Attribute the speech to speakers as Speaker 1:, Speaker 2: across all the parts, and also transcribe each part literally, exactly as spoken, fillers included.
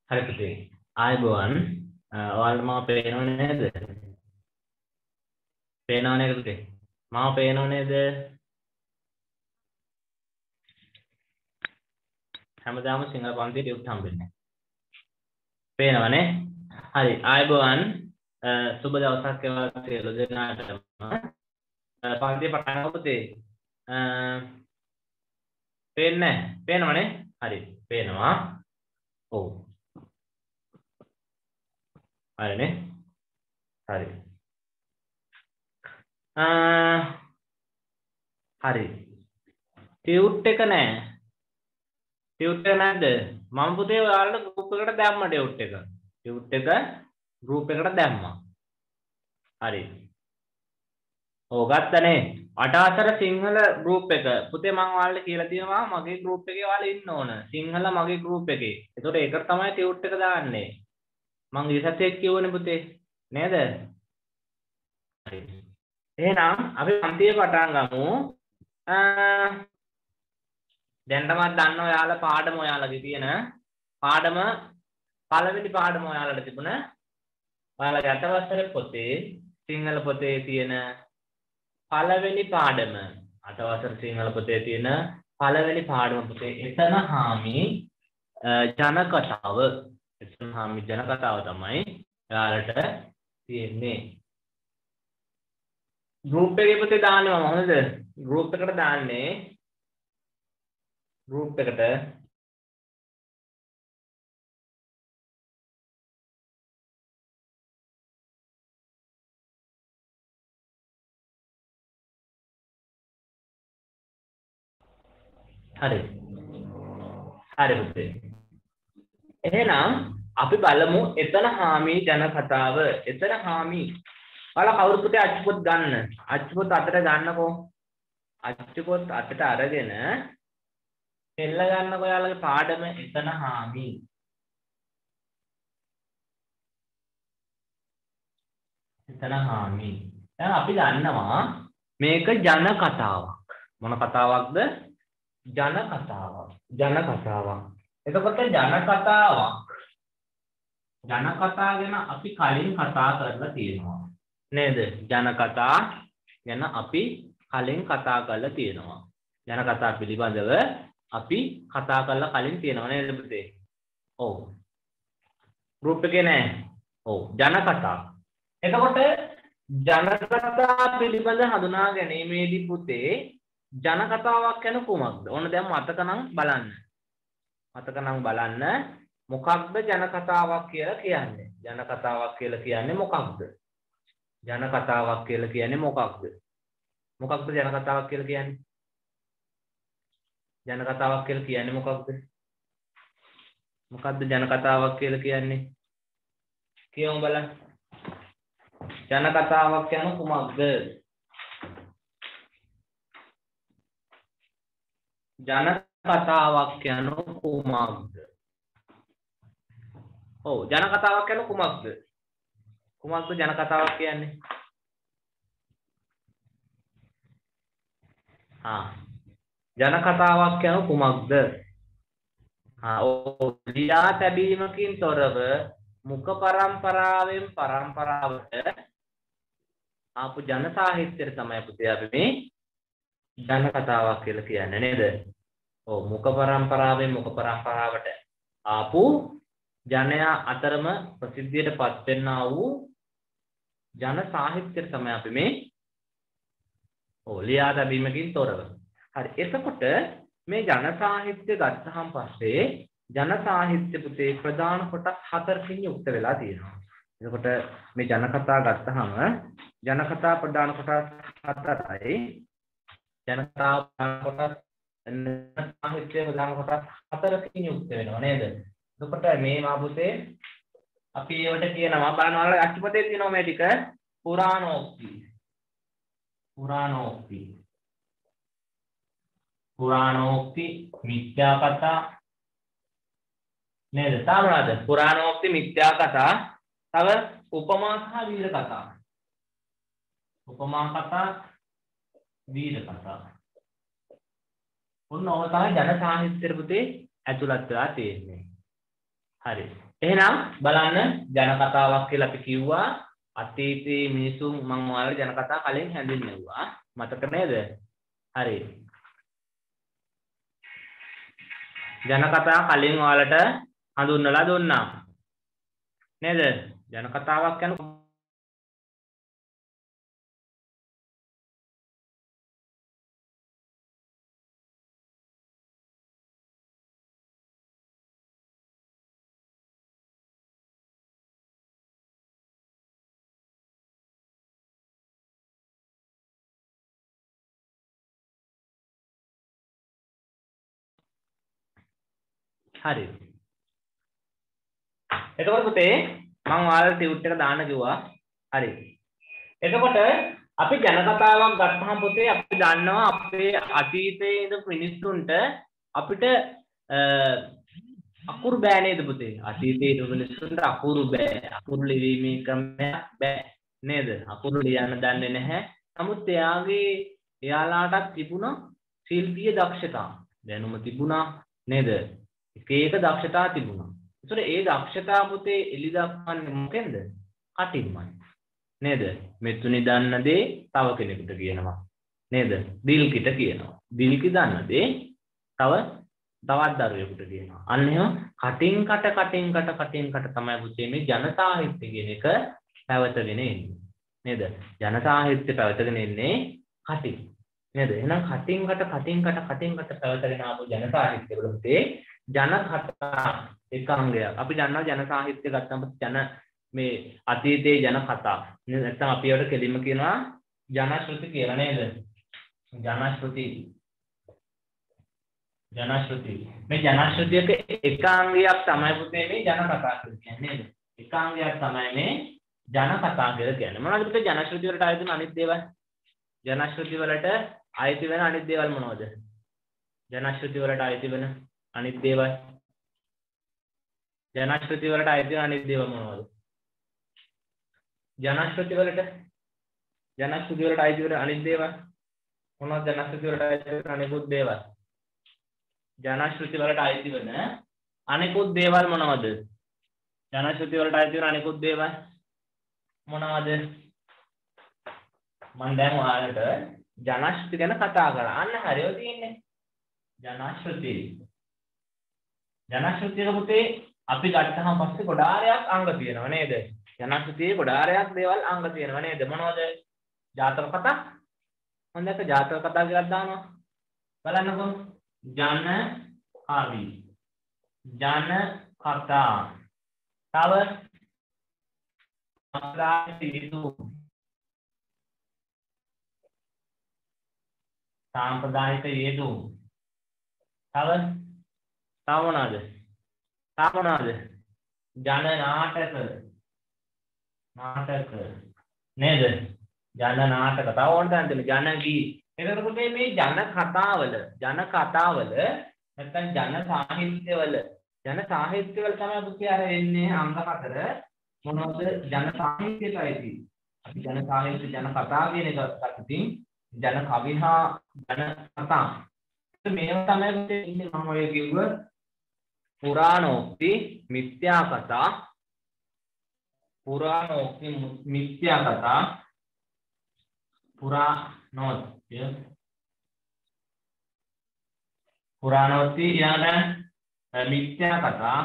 Speaker 1: හරි පුතේ. ආයුබෝවන්. ඔයාලට මම පේනව නේද? පේනව නේද පුතේ? මම පේනව නේද? හැමදාම සිංහල පන්තියේ ටියුට් හම්බෙන්නේ. පේනවනේ? හරි. ආයුබෝවන්. සුබ දවසක් වේවා සියලු දෙනාටම. පන්තිය පටන් ගමු පුතේ. පේන්නේ නැහැ. පේනවනේ? හරි. පේනවා. ඔව්. හරිනේ. හරි. හරි. ටියුට් එක නෑ. ටියුට් එක නැද්ද? මම පුතේ ඔයාලට ගෲප් එකට දැම්මා ටියුට් එක. ටියුට් එක ගෲප් එකට දැම්මා. හරි. ඔව් ගත්තනේ. අටාසර සිංහල ගෲප් එක. පුතේ මම ඔයාලට කියලා තියෙනවා මගේ ගෲප් එකේ ඔයාලා ඉන්න ඕන. සිංහල මගේ ගෲප් එකේ. ඒතකොට ඒකට තමයි ටියුට් එක දාන්නේ. මම ඊසත් කියවනේ පුතේ. නේද? හරි. එහෙනම් අපි පන්තිය පටන් ගමු. දැන් තමයි දන්න ඔයාලා පාඩම ඔයාලගේ තියෙන පාඩම පළවෙනි පාඩම ඔයාලට තිබුණ ඔයාලගේ අටවසර පොතේ සිංහල පොතේ තියෙන පළවෙනි පාඩම අටවසර සිංහල පොතේ තියෙන පළවෙනි පාඩම පුතේ එතන හාමි ජන කතාව එතන හාමි ජන කතාව තමයි ඔයාලට තියෙන්නේ. ගෲප් එකේ පුතේ දාන්නේ මම හොඳද? ගෲප් එකට දාන්නේ ගෲප් එකට හරි හරි පුතේ. එහෙනම් අපි බලමු එතන හාමි ජන කතාව. එතන හාමි ඔයාලා කවුරු පුතේ අච්චුපොත් ගන්න. අච්චුපොත් අතට ගන්නකෝ. අච්චුපොත් අතට අරගෙන එල්ල ගන්නකෝ ඔයාලගේ පාඩම එතන හාමි. එතන හාමි. දැන් අපි දන්නවා මේක ජන කතාවක්. මොන කතාවක්ද? ජන කතාවක්. ජන කතාවක්. එතකොට ජන කතාවක්. ජන කතා ගැන අපි කලින් කතා කරලා තියෙනවා. නේද? ජන කතා ගැන අපි කලින් කතා කරලා තියෙනවා. ජන කතා පිළිබඳව අපි කතා කරලා කලින් තියෙනවා නේද පුතේ? ඔව්. ගෲප් එකේ නෑ. ඔව්. ජන කතා. එතකොට ජන කතා පිළිබඳ හඳුනා ගැනීමේදී පුතේ ජන කතාවක් කියන කුමක්ද? ඕන දැන් මතකනම් බලන්න. මතකනම් බලන්න මොකක්ද ජන කතාවක් කියලා කියන්නේ? ජන කතාවක් කියලා කියන්නේ මොකක්ද? ජන කතාවක් කියලා කියන්නේ මොකක්ද? මොකක්ද ජන කතාවක් කියලා කියන්නේ? ජන කතාවක් කියලා කියන්නේ මොකක්ද? මොකක්ද ජන කතාවක් කියලා කියන්නේ? කියමු බලන්න. ජන කතාවක් කියන කුමක්ද? ජන කතාවක් කියන කුමක්ද? ඔව් ජන කතාවක් කියන කුමක්ද? කුමක්ද ජන කතාවක් කියන්නේ? ආ ජන කතාවක් කියන කුමක්ද? ආ ඔව් ලියා තැබීමකින් තොරව මුඛ පරම්පරාවෙන් පරම්පරාවට ආපු ජන සාහිත්‍යය තමයි පුතේ අපි මේ ජන කතාවක් කියලා කියන්නේ නේද? ඔව් මුඛ පරම්පරාවෙන් මුඛ පරම්පරාවට ආපු ජනයා අතරම ප්‍රසිද්ධියට පත් වෙන්නා වූ ජන සාහිත්‍යය තමයි අපි මේ ඔව් ලියා තැබීමකින් තොරව. හරි. එතකොට මේ ජන සාහිත්‍ය ගත්තහම පස්සේ ජන සාහිත්‍ය පුතේ ප්‍රධාන කොටස් හතරකින් යුක්ත වෙලා තියෙනවා. එතකොට මේ ජන කතා ගත්තහම ජන කතා ප්‍රධාන කොටස් හතරයි. ජන කතා කොටස් සාහිත්‍ය ප්‍රධාන කොටස් හතරකින් යුක්ත වෙනවා නේද? එතකොට මේ මාපුතේ අපි ඒවට කියනවා බලනවා අච්චුපතේ තියෙනවා මේ ටික පුරාණෝක්ති. පුරාණෝක්ති. පුරාණෝක්ති මිත්‍යා කතා නේද? සාමනාද පුරාණෝක්ති මිත්‍යා කතා තව උපමා සහ වීර කතා. උපමා කතා වීර කතා. ඔන්න ඔය තමයි ජන සාහිත්‍ය පුතේ ඇතුළත් වෙලා තියෙන්නේ. හරි. එහෙනම් බලන්න ජන කතාවක් කියලා අපි කිව්වා අතීතයේ මිනිසුන් මම ඔයාලට ජන කතා කලින් හැඳින්වුවා මතක නේද? හරි. ජන කතා කලින් ඔයාලට හඳුන්වලා දුන්නා. නේද? ජන කතාවක් කියන්නේ හරි. එතකොට පුතේ මම ඔයාලට ටියුට් එක දාන්න කිව්වා. හරි. එතකොට අපි ජන කතාවක් ගත්තහම පුතේ අපි දන්නවා අපේ අතීතයේ ඉඳන් මිනිස්සුන්ට අපිට අකුරු බෑ නේද පුතේ? අතීතයේ ඉඳන් මිනිස්සුන්ට අකුරු බෑ. අකුරු ලිවීමේ ක්‍රමයක් බෑ නේද? අකුරු ලියන්න දන්නේ නැහැ. නමුත් එයාගේ එයාලාටත් තිබුණා ශිල්පීය දක්ෂතා. දැනුම තිබුණා නේද? එක එක දක්ෂතා තිබුණා. ඒතර ඒ දක්ෂතා පුතේ එලි දක්වන්නේ මොකෙන්ද? කටින්මයි. නේද? මෙතුණි දන්න දේ තව කෙනෙකුට කියනවා. නේද? දිල්කිට කියනවා. දිල්කි දන්න දේ තව තවත් දරුවෙකුට කියනවා. අන්න එහෙම කටින් කට කටින් කට කටින් කට තමයි පුතේ මේ ජන සාහිත්‍ය කියන එක පැවතගෙන එන්නේ. නේද? ජන සාහිත්‍ය පැවතගෙන එන්නේ කටින්. නේද? එහෙනම් කටින් කට කටින් කට කටින් කට පැවතගෙන ආපු ජන සාහිත්‍ය වල පුතේ ජන කතා එකාංගයක්. අපි දන්නවා ජන සාහිත්‍ය ගත්තම ජන මේ අතීතයේ ජන කතා. නැත්නම් අපි ඒවට කෙලින්ම කියනවා ජනශ්‍රුති කියලා නේද? ජනශ්‍රුති. ජනශ්‍රුති. මේ ජනශ්‍රුතියක එකාංගයක් තමයි පුතේ මේ ජන කතා කියන්නේ නේද? එකාංගයක් තමයි මේ ජන කතා කියලා කියන්නේ. මොනවද පුතේ ජනශ්‍රුති වලට අයිති වෙන අනිත් දේවල්? ජනශ්‍රුති වලට අයිති වෙන අනිත් දේවල් මොනවද? ජනශ්‍රුති වලට අයිති වෙන අනිත් දේවල් ජනශ්‍රුති වලට අයිති වෙන අනිත් දේවල් මොනවද? ජනශ්‍රුති වලට ජනශ්‍රුති වලට අයිති වෙන අනිත් දේවල් මොනවද? ජනශ්‍රුති වලට අයිති වෙන අනිකුත් දේවල් ජනශ්‍රුති වලට අයිති වෙන අනිකුත් දේවල් මොනවද? ජනශ්‍රුති වලට අයිති වෙන අනිකුත් දේවල් මොනවද? මම දැන් ඔයාලට ජනශ්‍රුති ගැන කතා කරා. අන්න හරියව තියෙන්නේ. ජනශ්‍රුති. ජනශ්‍රුතියක පුතේ අපි ගත්තාම පස්සේ ගොඩාරයක් අංග තියෙනවා නේද? ජනශ්‍රුතියේ ගොඩාරයක් දේවල් අංග තියෙනවා නේද? මොනවද? ජාතක කතා. මම දැක්ක ජාතක කතා කියලා දානවා. බලන්නකෝ. ජන කවි. ජන කතා. තව සාම්ප්‍රදායික යෙදුම්. තව තව මොනවාද? තව මොනවාද? ජන නාටක. නාටක නේද? ජන නාටක. තව ඕන දැන් ජන ගී. එතකොට මේ ජන කතාවල ජන කතාවල නැත්නම් ජන සාහිත්‍යවල ජන සාහිත්‍යවල තමයි පුතේ අර එන්නේ අංග හතර. මොනවද? ජන සාහිත්‍යයයි. අපි ජන සාහිත්‍ය ජන කතා කියන එක ගත්තින් ජන කවි හා ජන කතා. මේවා තමයි පුතේ ඉන්නේ මම ඔය කිව්ව පුරාණෝක්ති මිත්‍යා කතා. පුරාණෝක්ති මිත්‍යා කතා. පුරාණෝක්ති පුරාණෝක්ති යන මිත්‍යා කතා.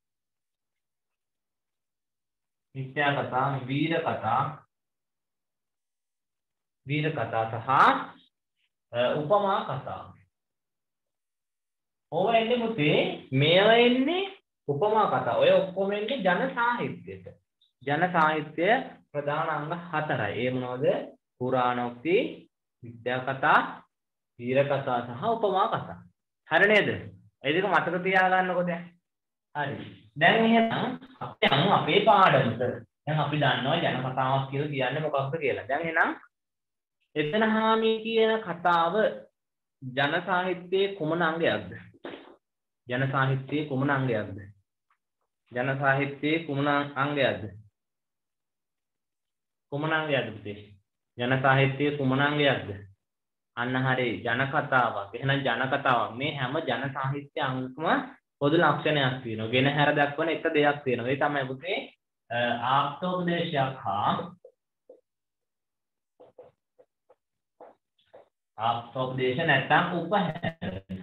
Speaker 1: මිත්‍යා කතා, වීර කතා, වීර කතා සහ උපමා කතා. ඕව එන්නේ පුතේ මේවා එන්නේ උපමා කතා. ඔය ඔක්කොම එන්නේ ජන සාහිත්‍යයට. ජන සාහිත්‍ය ප්‍රධාන අංග හතරයි. ඒ මොනවද? පුරාණෝක්ති, මිත්‍යා කතා, වීර කතා සහ උපමා කතා. හරි නේද? ඒ දෙක මතක තියාගන්නකො දැන්. හරි. දැන් එහෙනම් අපි යමු අපේ පාඩමට. දැන් අපි දන්නවා ජන කතාවක් කියලා කියන්නේ මොකක්ද කියලා. දැන් එහෙනම් එතන හාමි කියන කතාව ජන සාහිත්‍යයේ කුමන අංගයක්ද? ජන සාහිත්‍යයේ කුමන අංගයක්ද? ජන සාහිත්‍යයේ කුමන අංගයක්ද? කුමන අංගයක්ද පුතේ? ජන සාහිත්‍යයේ කුමන අංගයක්ද? අන්න හරියි ජන කතාවක්. එහෙනම් ජන කතාවක් මේ හැම ජන සාහිත්‍ය අංගකම පොදු ලක්ෂණයක් තියෙනවා. ගෙන හැර දක්වන එක දෙයක් තියෙනවා. ඒ තමයි පුතේ ආප්තෝපදේශයක් හා ආප්තෝපදේශ නැත්නම් උපහැරණ.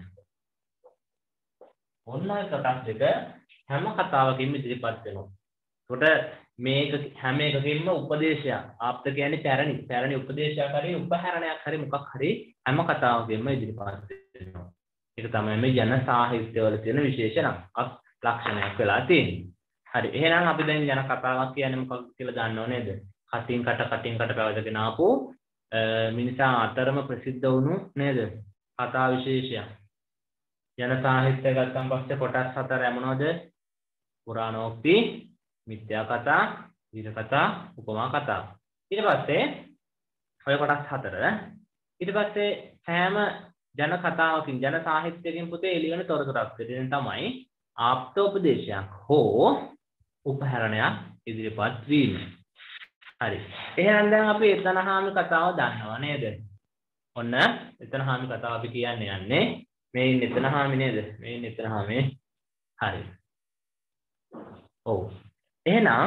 Speaker 1: ඔන්න ඔය කොටස් දෙක හැම කතාවකින්ම ඉදිරිපත් වෙනවා. ඒකට මේක හැම එකකින්ම උපදේශයක්. ආප්ත කියන්නේ පැරණි. පැරණි උපදේශයක් හරි උපහැරණයක් හරි මොකක් හරි හැම කතාවකින්ම ඉදිරිපත් වෙනවා. ඒක තමයි මේ ජන සාහිත්‍යවල තියෙන විශේෂණ ලක්ෂණයක් වෙලා තියෙන්නේ. හරි. එහෙනම් අපි දැන් ජන කතාවක් කියන්නේ මොකක්ද කියලා දන්නව නේද? කටින් කට කටින් කට පැවතගෙන ආපු මිනිසා අතරම ප්‍රසිද්ධ වුණු නේද? කතා විශේෂයක්. ජන සාහිත්‍ය ගත්තන් පස්සේ කොටස් හතර යමුනෝද? පුරාණෝක්ති, මිත්‍යා කතා, වීර කතා, උපමා කතා. ඊට පස්සේ ඔය කොටස් හතර ඊට පස්සේ හැම ජන කතාවකින් ජන සාහිත්‍යයෙන් පුතේ එළිවෙන තොරතුරක් දෙන්න තමයි ආප්තෝපදේශයක් හෝ උපහැරණයක් ඉදිරිපත් වීම. හරි. එහෙනම් දැන් අපි එතනහාමි කතාව දන්නවා නේද? ඔන්න එතනහාමි කතාව අපි කියන්න යන්නේ මේ ඉන්න එතනහාමි නේද? මේ ඉන්න එතනහාමි. හරි. ඔව්. එහෙනම්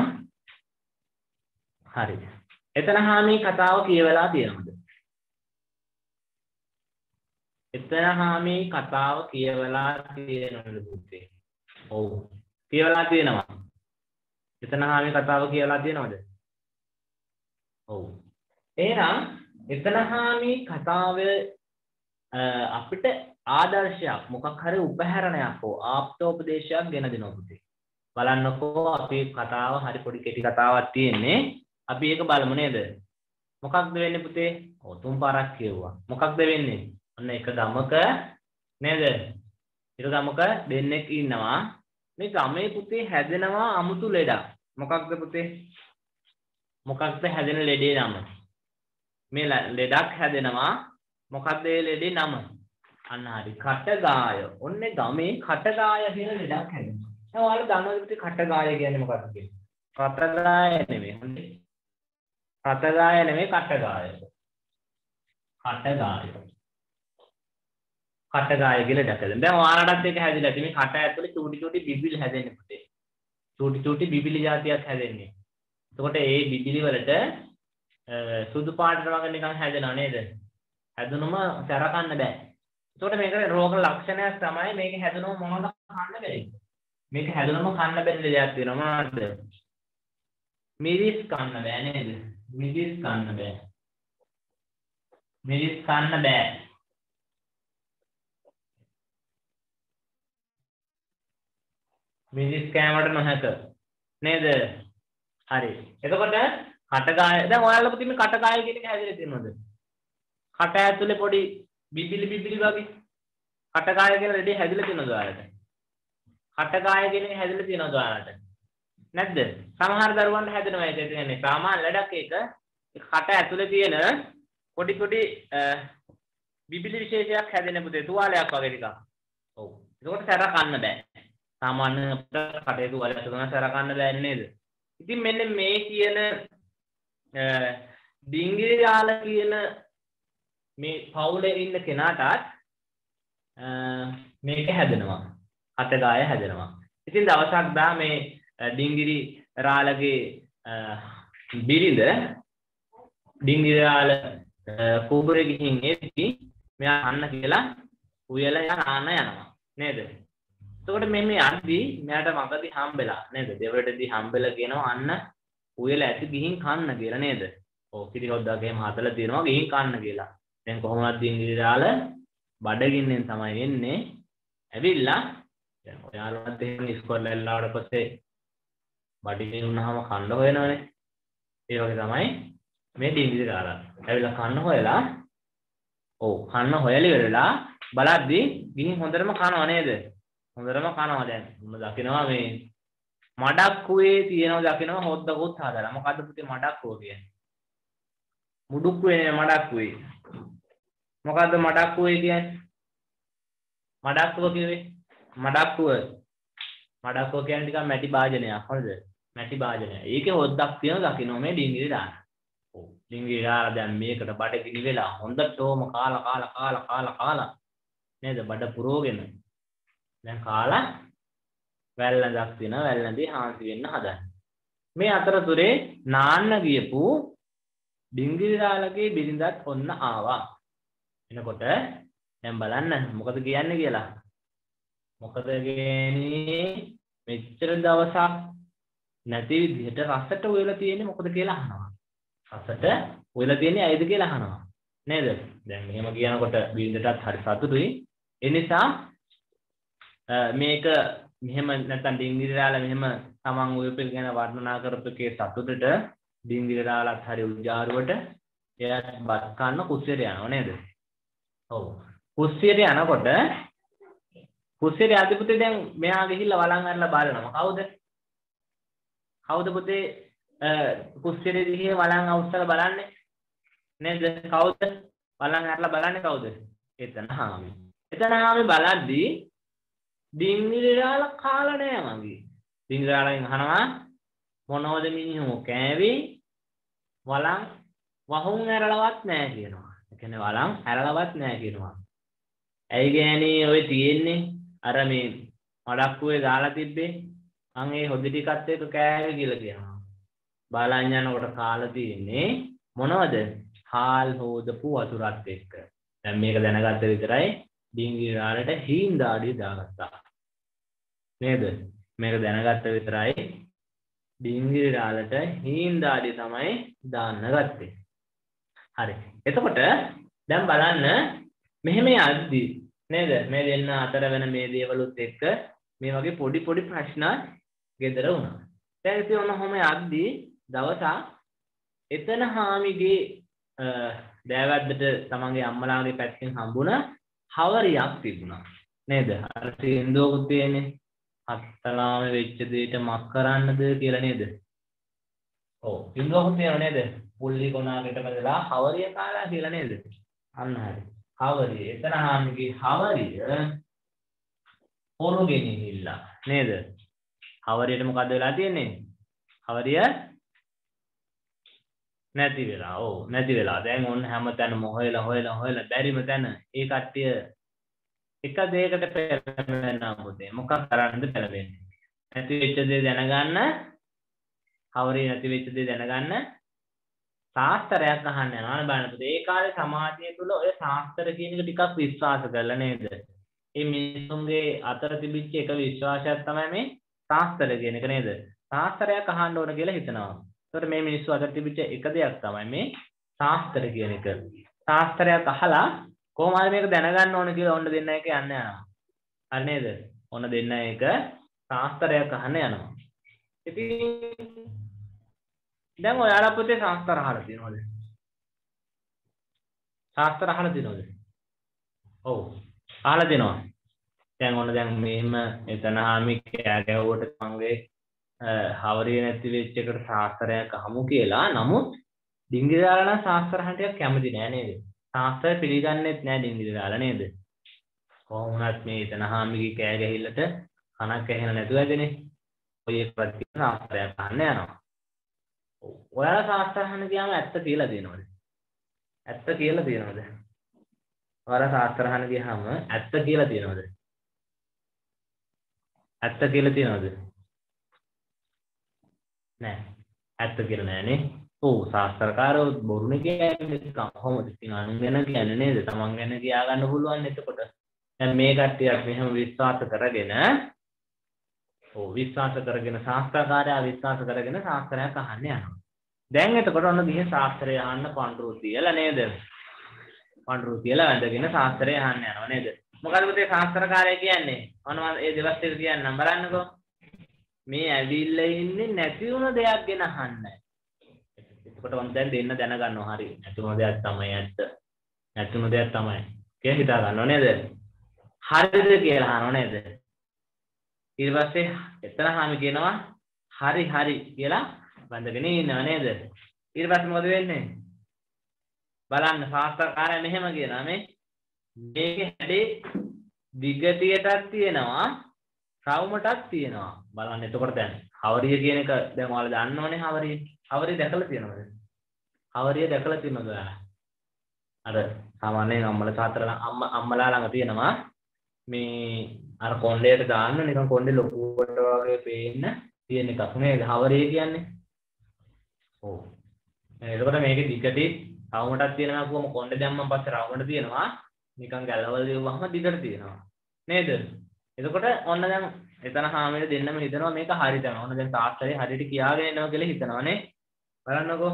Speaker 1: හරි. එතනහාමි කතාව කියවලා තියෙනවද? එතනහාමි කතාව කියවලා තියෙනවද පුතේ? ඔව්. කියවලා තියෙනවා. එතනහාමි කතාව කියවලා තියෙනවද? ඔව්. එහෙනම් එතනහාමි කතාව අපිට ආදර්ශයක් මොකක් හරි උපහැරණයක් හෝ ආප්තෝපදේශයක් ගෙන දෙනවා පුතේ. බලන්නකෝ අපි කතාව හරි පොඩි කෙටි කතාවක් තියෙන්නේ. අපි ඒක බලමු නේද? මොකක්ද වෙන්නේ පුතේ? ඔව් තුන් පාරක් කියුවා. මොකක්ද වෙන්නේ? ඔන්න එක ගමක නේද? එක ගමක දෙන්නෙක් ඉන්නවා. මේ ගමේ පුතේ හැදෙනවා අමුතු ලෙඩක්. මොකක්ද පුතේ? මොකක්ද හැදෙන ලෙඩේ නම? මේ ලෙඩක් හැදෙනවා. මොකක්ද ඒ ලෙඩේ නම? අන්න හරි. කටගාය. ඔන්නේ ගමේ කටගාය කියන ලෙඩක් හැදෙනවා. දැන් ඔයාලා දන්නවද පුතේ කටගාය කියන්නේ මොකක්ද කියලා? කටගාය නෙමෙයි. හොඳේ. කටගාය නෙමෙයි කටගාය. කටගාය. කටගාය කියලා දැකලා. දැන් ඔයාලටත් ඒක හැදිලා තියෙන්නේ කට ඇතුලේ චූටි චූටි බිබිලි හැදෙන්නේ පුතේ. චූටි චූටි බිබිලි జాතියක් හැදෙන්නේ. එතකොට ඒ බිබිලි වලට සුදු පාටට වගේ නිකන් හැදෙනව නේද? හැදුනම සරකන්න බෑ. එතකොට මේකට රෝග ලක්ෂණයක් තමයි මේක හැදුනම මොනවද කන්න බැරි. මේක හැදුනම කන්න බැරි දෙයක් තියෙනවා මොනවද? මිරිස් කන්න බෑ නේද? මිරිස් කන්න බෑ. මිරිස් කන්න බෑ. මිරිස් කෑමට නොහැක නේද? හරි. එතකොට කටගාය දැන් ඔයාලා පුතේ මේ කටගාය කියන එක හැදෙලා තියෙනවද? කට ඇතුලේ පොඩි බිබිලි බිබිලි වගේ කටගාය කියන ලෙඩේ හැදිලා තියෙනවද ඔයාලට? කටගාය කියන එක හැදිලා තියෙනවද ඔයාලට? නැද්ද? සමහර දරුවන්ට හැදෙනවා ඒක කියන්නේ සාමාන්‍ය ලෙඩක් ඒක. ඒ කට ඇතුලේ තියෙන පොඩි පොඩි බිබිලි විශේෂයක් හැදෙන පුතේ තුවාලයක් වගේ ටිකක්. ඔව්. ඒකට සැර කන්න බෑ. සාමාන්‍ය කටේ තුවාලයක් තුනක් සැර කන්න බෑනේ නේද? ඉතින් මෙන්න මේ කියන ඩිංගිරි රාළ කියන මේ පවුලේ ඉන්න කෙනාටත් මේක හැදෙනවා. කටගාය හැදෙනවා. ඉතින් දවසක් දා මේ ඩිංගිරි රාළගේ බිරිඳ ඩිංගිරි රාළ කුඹුරේ ගිහින් එද්දි මෙයා අන්න කියලා උයලා යන යනවා නේද? එතකොට මේ මේ අන්දි මෙයාට මගදී හම්බෙලා නේද? දෙවරටදී හම්බෙලා කියනවා අන්න උයලා ඇති ගිහින් කන්න කියලා නේද? ඔව් කිරි හොද්දාක එහෙම හදලා තියෙනවා ගිහින් කන්න කියලා. දැන් කොහොමවත් ඩිංගිරි රාළ බඩගින්නෙන් තමයි එන්නේ. ඇවිල්ලා දැන් ඔයාලවත් එහෙම ඉස්කෝලේ එල්ලාවට පස්සේ බඩගින්න වුණාම කන්න හොයනවනේ. ඒ වගේ තමයි මේ ඩිංගිරි රාළ. ඇවිල්ලා කන්න හොයලා ඔව් කන්න හොයලි වෙලලා බලද්දි ගිහින් හොඳටම කනවා නේද? හොඳටම කනවා දැන්. මම දකිනවා මේ මඩක්කුවේ තියෙනවා දකිනවා හොද්දකුත් හදලා. මොකද්ද පුතේ මඩක්කුව කියන්නේ? මුඩුක්කුවේ නේ මඩක්කුවේ. මොකද්ද මඩක්කුවේ කියන්නේ? මඩක්කුව කිව්වේ මඩක්කුව. මඩක්කුව කියන්නේ ටිකක් මැටි භාජනයක් හරිද? මැටි භාජනයක්. ඒකේ හොද්දක් තියෙනවා දකිනවා මේ ඩිංගිරි රාළ. ඔව් ඩිංගිරි රාළ දැන් මේකට බඩගිනි වෙලා හොඳටම කාලා කාලා කාලා කාලා කාලා නේද බඩ පුරෝගෙන දැන් කාලා වැල්ලඳක් තියෙනවා. වැල්ලඳේ හාන්සි වෙන්න හදන්නේ. මේ අතරතුරේ නාන්න ගියපු ඩිංගිරි රාළගේ බිරිඳත් ඔන්න ආවා. එනකොට දැන් බලන්න මොකද කියන්නේ කියලා. මොකද කියන්නේ මෙච්චර දවසක් නැති විදිහට රසට ඔයලා තියෙන්නේ මොකද කියලා අහනවා. රසට ඔයලා තියෙන්නේ ඇයිද කියලා අහනවා. නේද? දැන් මෙහෙම කියනකොට බිරිඳටත් හරි සතුටුයි. ඒ නිසා මේක මෙහෙම නැත්නම් ඩිංගිරි රාළ මෙහෙම තමන් ඔයපෙල් ගැන වර්ණනා කරපුකේ සතුටට ඩිංගිරි රාළත් හරි උජාරුවට එයාට බත් කන්න කුස්සියට යනවා නේද? ඔව්. කුස්සියට යනකොට කුස්සියට අධිපති දැන් මෙයා ගිහිල්ලා වළං අරලා බලනවා. කවුද? කවුද පුතේ කුස්සියට ගිහින් වළං අවුස්සලා බලන්නේ? නේද? කවුද? වළං අරලා බලන්නේ කවුද? එතන හාමි. එතන හාමි බලද්දී ඩිංගිරි රාළ කාලා නෑ මගේ. ඩිංගිරි රාළෙන් අහනවා මොනවද මිනිහෝ කෑවේ? වළං වහුන් ඇරලවත් නෑ කියනවා. ඒ කියන්නේ වළං ඇරලවත් නෑ කියනවා. ඇයි ගෑණී ඔය තියෙන්නේ? අර මේ මඩක්කුවේ දාලා තිබ්බේ. මං ඒ හොදි ටිකත් එක්ක කෑවේ කියලා කියනවා. බලන් යනකොට කාලා තියෙන්නේ මොනවද? හාල් හොදපු වතුරත් එක්ක. දැන් මේක දැනගත්ත විතරයි ඩිංගිරි රාළට හීන් දාඩිය දාගත්තා. නේද? මේක දැනගත්ත විතරයි ඩිංගිරි රාළට හීන් දාඩිය තමයි දාන්න ගත්තේ. හරි. එතකොට දැන් බලන්න මෙහෙම යද්දි නේද? මේ දෙන්න අතර වෙන මේ දේවලුත් එක්ක මේ වගේ පොඩි පොඩි ප්‍රශ්න ගෙදර වුණා. දැන් ඉතින් ඔන්න ඔහොම යද්දි දවසක් එතන හාමිගේ දෑවැද්දට තමන්ගේ අම්මලාගේ පැත්තෙන් හම්බුණ හවරියක් තිබුණා. නේද? අර සින්දුවකුත් තියෙන්නේ අත්තලාම වෙච්ච දෙයට මක් කරන්නද කියලා නේද? ඔව්. සින්දුවකුත් තියෙනවා නේද? පුල්ලි කොනාකට බදලා හවරිය කාලා කියලා නේද? අන්න හරි. හවරිය. එතන හාමිගේ හවරිය පොරුගෙන ගිහිල්ලා නේද? හවරියට මොකද වෙලා තියෙන්නේ? හවරිය නැති වෙලා. ඔව් නැති වෙලා. දැන් ඔන්න හැමතැනම හොයලා හොයලා හොයලා බැරිම තැන ඒ කට්ටිය එක දෙයකට පෙරලෙනවා පුතේ. මොකක් කරන්නද පෙරලෙන්නේ? නැති වෙච්ච දේ දැනගන්න, හවරිය නැති වෙච්ච දේ දැනගන්න ශාස්ත්‍රයක් අහන්න යනවා බලන්න පුතේ. ඒ කාලේ සමාජය තුළ ඔය ශාස්ත්‍ර කියන එක ටිකක් විශ්වාස කරලා නේද? මේ මිනිස්සුන්ගේ අතර තිබිච්ච එක විශ්වාසයක් තමයි මේ ශාස්ත්‍ර කියන එක නේද? ශාස්ත්‍රයක් අහන්න ඕන කියලා හිතනවා. ඒකට මේ මිනිස්සු අතර තිබිච්ච එක දෙයක් තමයි මේ ශාස්ත්‍ර කියන එක. ශාස්ත්‍රයක් අහලා කොහොම හරි මේක දැනගන්න ඕන කියලා ඔන්න දෙන්න එක යන්න යනවා. හරි නේද? ඔන්න දෙන්න එක ශාස්ත්‍රයක් අහන්න යනවා. ඉතින් දැන් ඔයාලා පුතේ ශාස්ත්‍ර අහලා තියෙනවද? ශාස්ත්‍ර අහලා තියෙනවද? ඔව්. අහලා තියෙනවා. දැන් ඔන්න දැන් මෙහෙම එතන හාමි කෑ ගැහුවට මගේ හවරිය නැති වෙච්ච එකට ශාස්ත්‍රයක් අහමු කියලා. නමුත් ඩිංගිරි රාළ නම් ශාස්ත්‍ර අහන්න ටිකක් කැමති නෑ නේද? ශාස්ත්‍රය පිළිගන්නෙත් නෑ ඩිංගිරි රාළ නේද? කොහොම වුණත් මේ එතන හාමිගේ කෑ ගැහිල්ලට කනක් ඇහෙන නැතුව ඇදනේ. ඔය එකවත් කියන ශාස්ත්‍රයක් අහන්න යනවා. ඔයාලා ශාස්ත්‍ර අහන්න ගියාම ඇත්ත කියලා දෙනවද? ඇත්ත කියලා දෙනවද? ඔයාලා ශාස්ත්‍ර අහන්න ගියාම ඇත්ත කියලා දෙනවද? ඇත්ත කියලා තියනවද? නෑ. ඇත්ත කියලා නෑනේ. ඔව් ශාස්ත්‍රකාරෝ බොරුනේ කියන්නේ කොහොමද? ඉතින් අනුන් ගැන කියන්නේ නේද? තමන් ගැන කියා ගන්න පුළුවන් එතකොට. දැන් මේ කට්ටියක් මෙහෙම විශ්වාස කරගෙන ඔව් විශ්වාස කරගෙන ශාස්ත්‍රකාරයා විශ්වාස කරගෙන ශාස්ත්‍රයක් අහන්න යනවා. දැන් එතකොට ඔන්න ගිහින් ශාස්ත්‍රය අහන්න පඬුරු තියලා නේද? පඬුරු තියලා වැඳගෙන ශාස්ත්‍රය අහන්න යනවා නේද? මොකද පුතේ ශාස්ත්‍රකාරයා කියන්නේ? ඔන්න මම මේ දෙවස් ටික කියන්නම් බලන්නකෝ. මේ ඇවිල්ලා ඉන්නේ නැති වුණ දෙයක් ගැන අහන්නයි. එතකොට මම දැන් දෙන්න දැනගන්නවා හරි. නැති වුණ දෙයක් තමයි ඇත්ත. නැති වුණ දෙයක් තමයි. කියලා හිතා ගන්නව නේද? හරිද කියලා අහනව නේද? ඊට පස්සේ එතන හාමි කියනවා හරි හරි කියලා බඳගෙන ඉන්නව නේද? ඊට පස්සේ මොකද වෙන්නේ? බලන්න ශාස්ත්‍රකාරයා මෙහෙම කියනවා මේ මේකේ හැඩේ දිගටියටක් තියෙනවා රවුමටක් තියෙනවා. බලන්න එතකොට දැන් හවරිය කියන එක දැන් ඔයාලා දන්නවනේ හවරිය. හවරිය දැකලා තියෙනවද? හවරිය දැකලා තියෙනවද ඔයාලා? අර සාමාන්‍යයෙන් අම්මලා තාත්තලා අම්මා අම්මලා ළඟ තියෙනවා මේ අර කොණ්ඩේට දාන්න නිකන් කොණ්ඩේ ලොකුවට හවරේ පේන්න තියෙන එකක් නේද? හවරේ කියන්නේ. ඔව්. එතකොට මේකේ දිගටි රවුමටක් තියෙනවා කොහොම කොණ්ඩේ දැම්මම පස්සේ රවුමට තියෙනවා. නිකන් ගැලවල දෙවුවහම දිගට තියෙනවා. නේද? එතකොට ඔන්න දැන් එතන හාමිනේ දෙන්නම හිතනවා මේක හරි තමයි. ඔන්න දැන් තාත්තගේ හරියට කියාගෙන ඉන්නවා කියලා හිතනවානේ. බලන්නකෝ.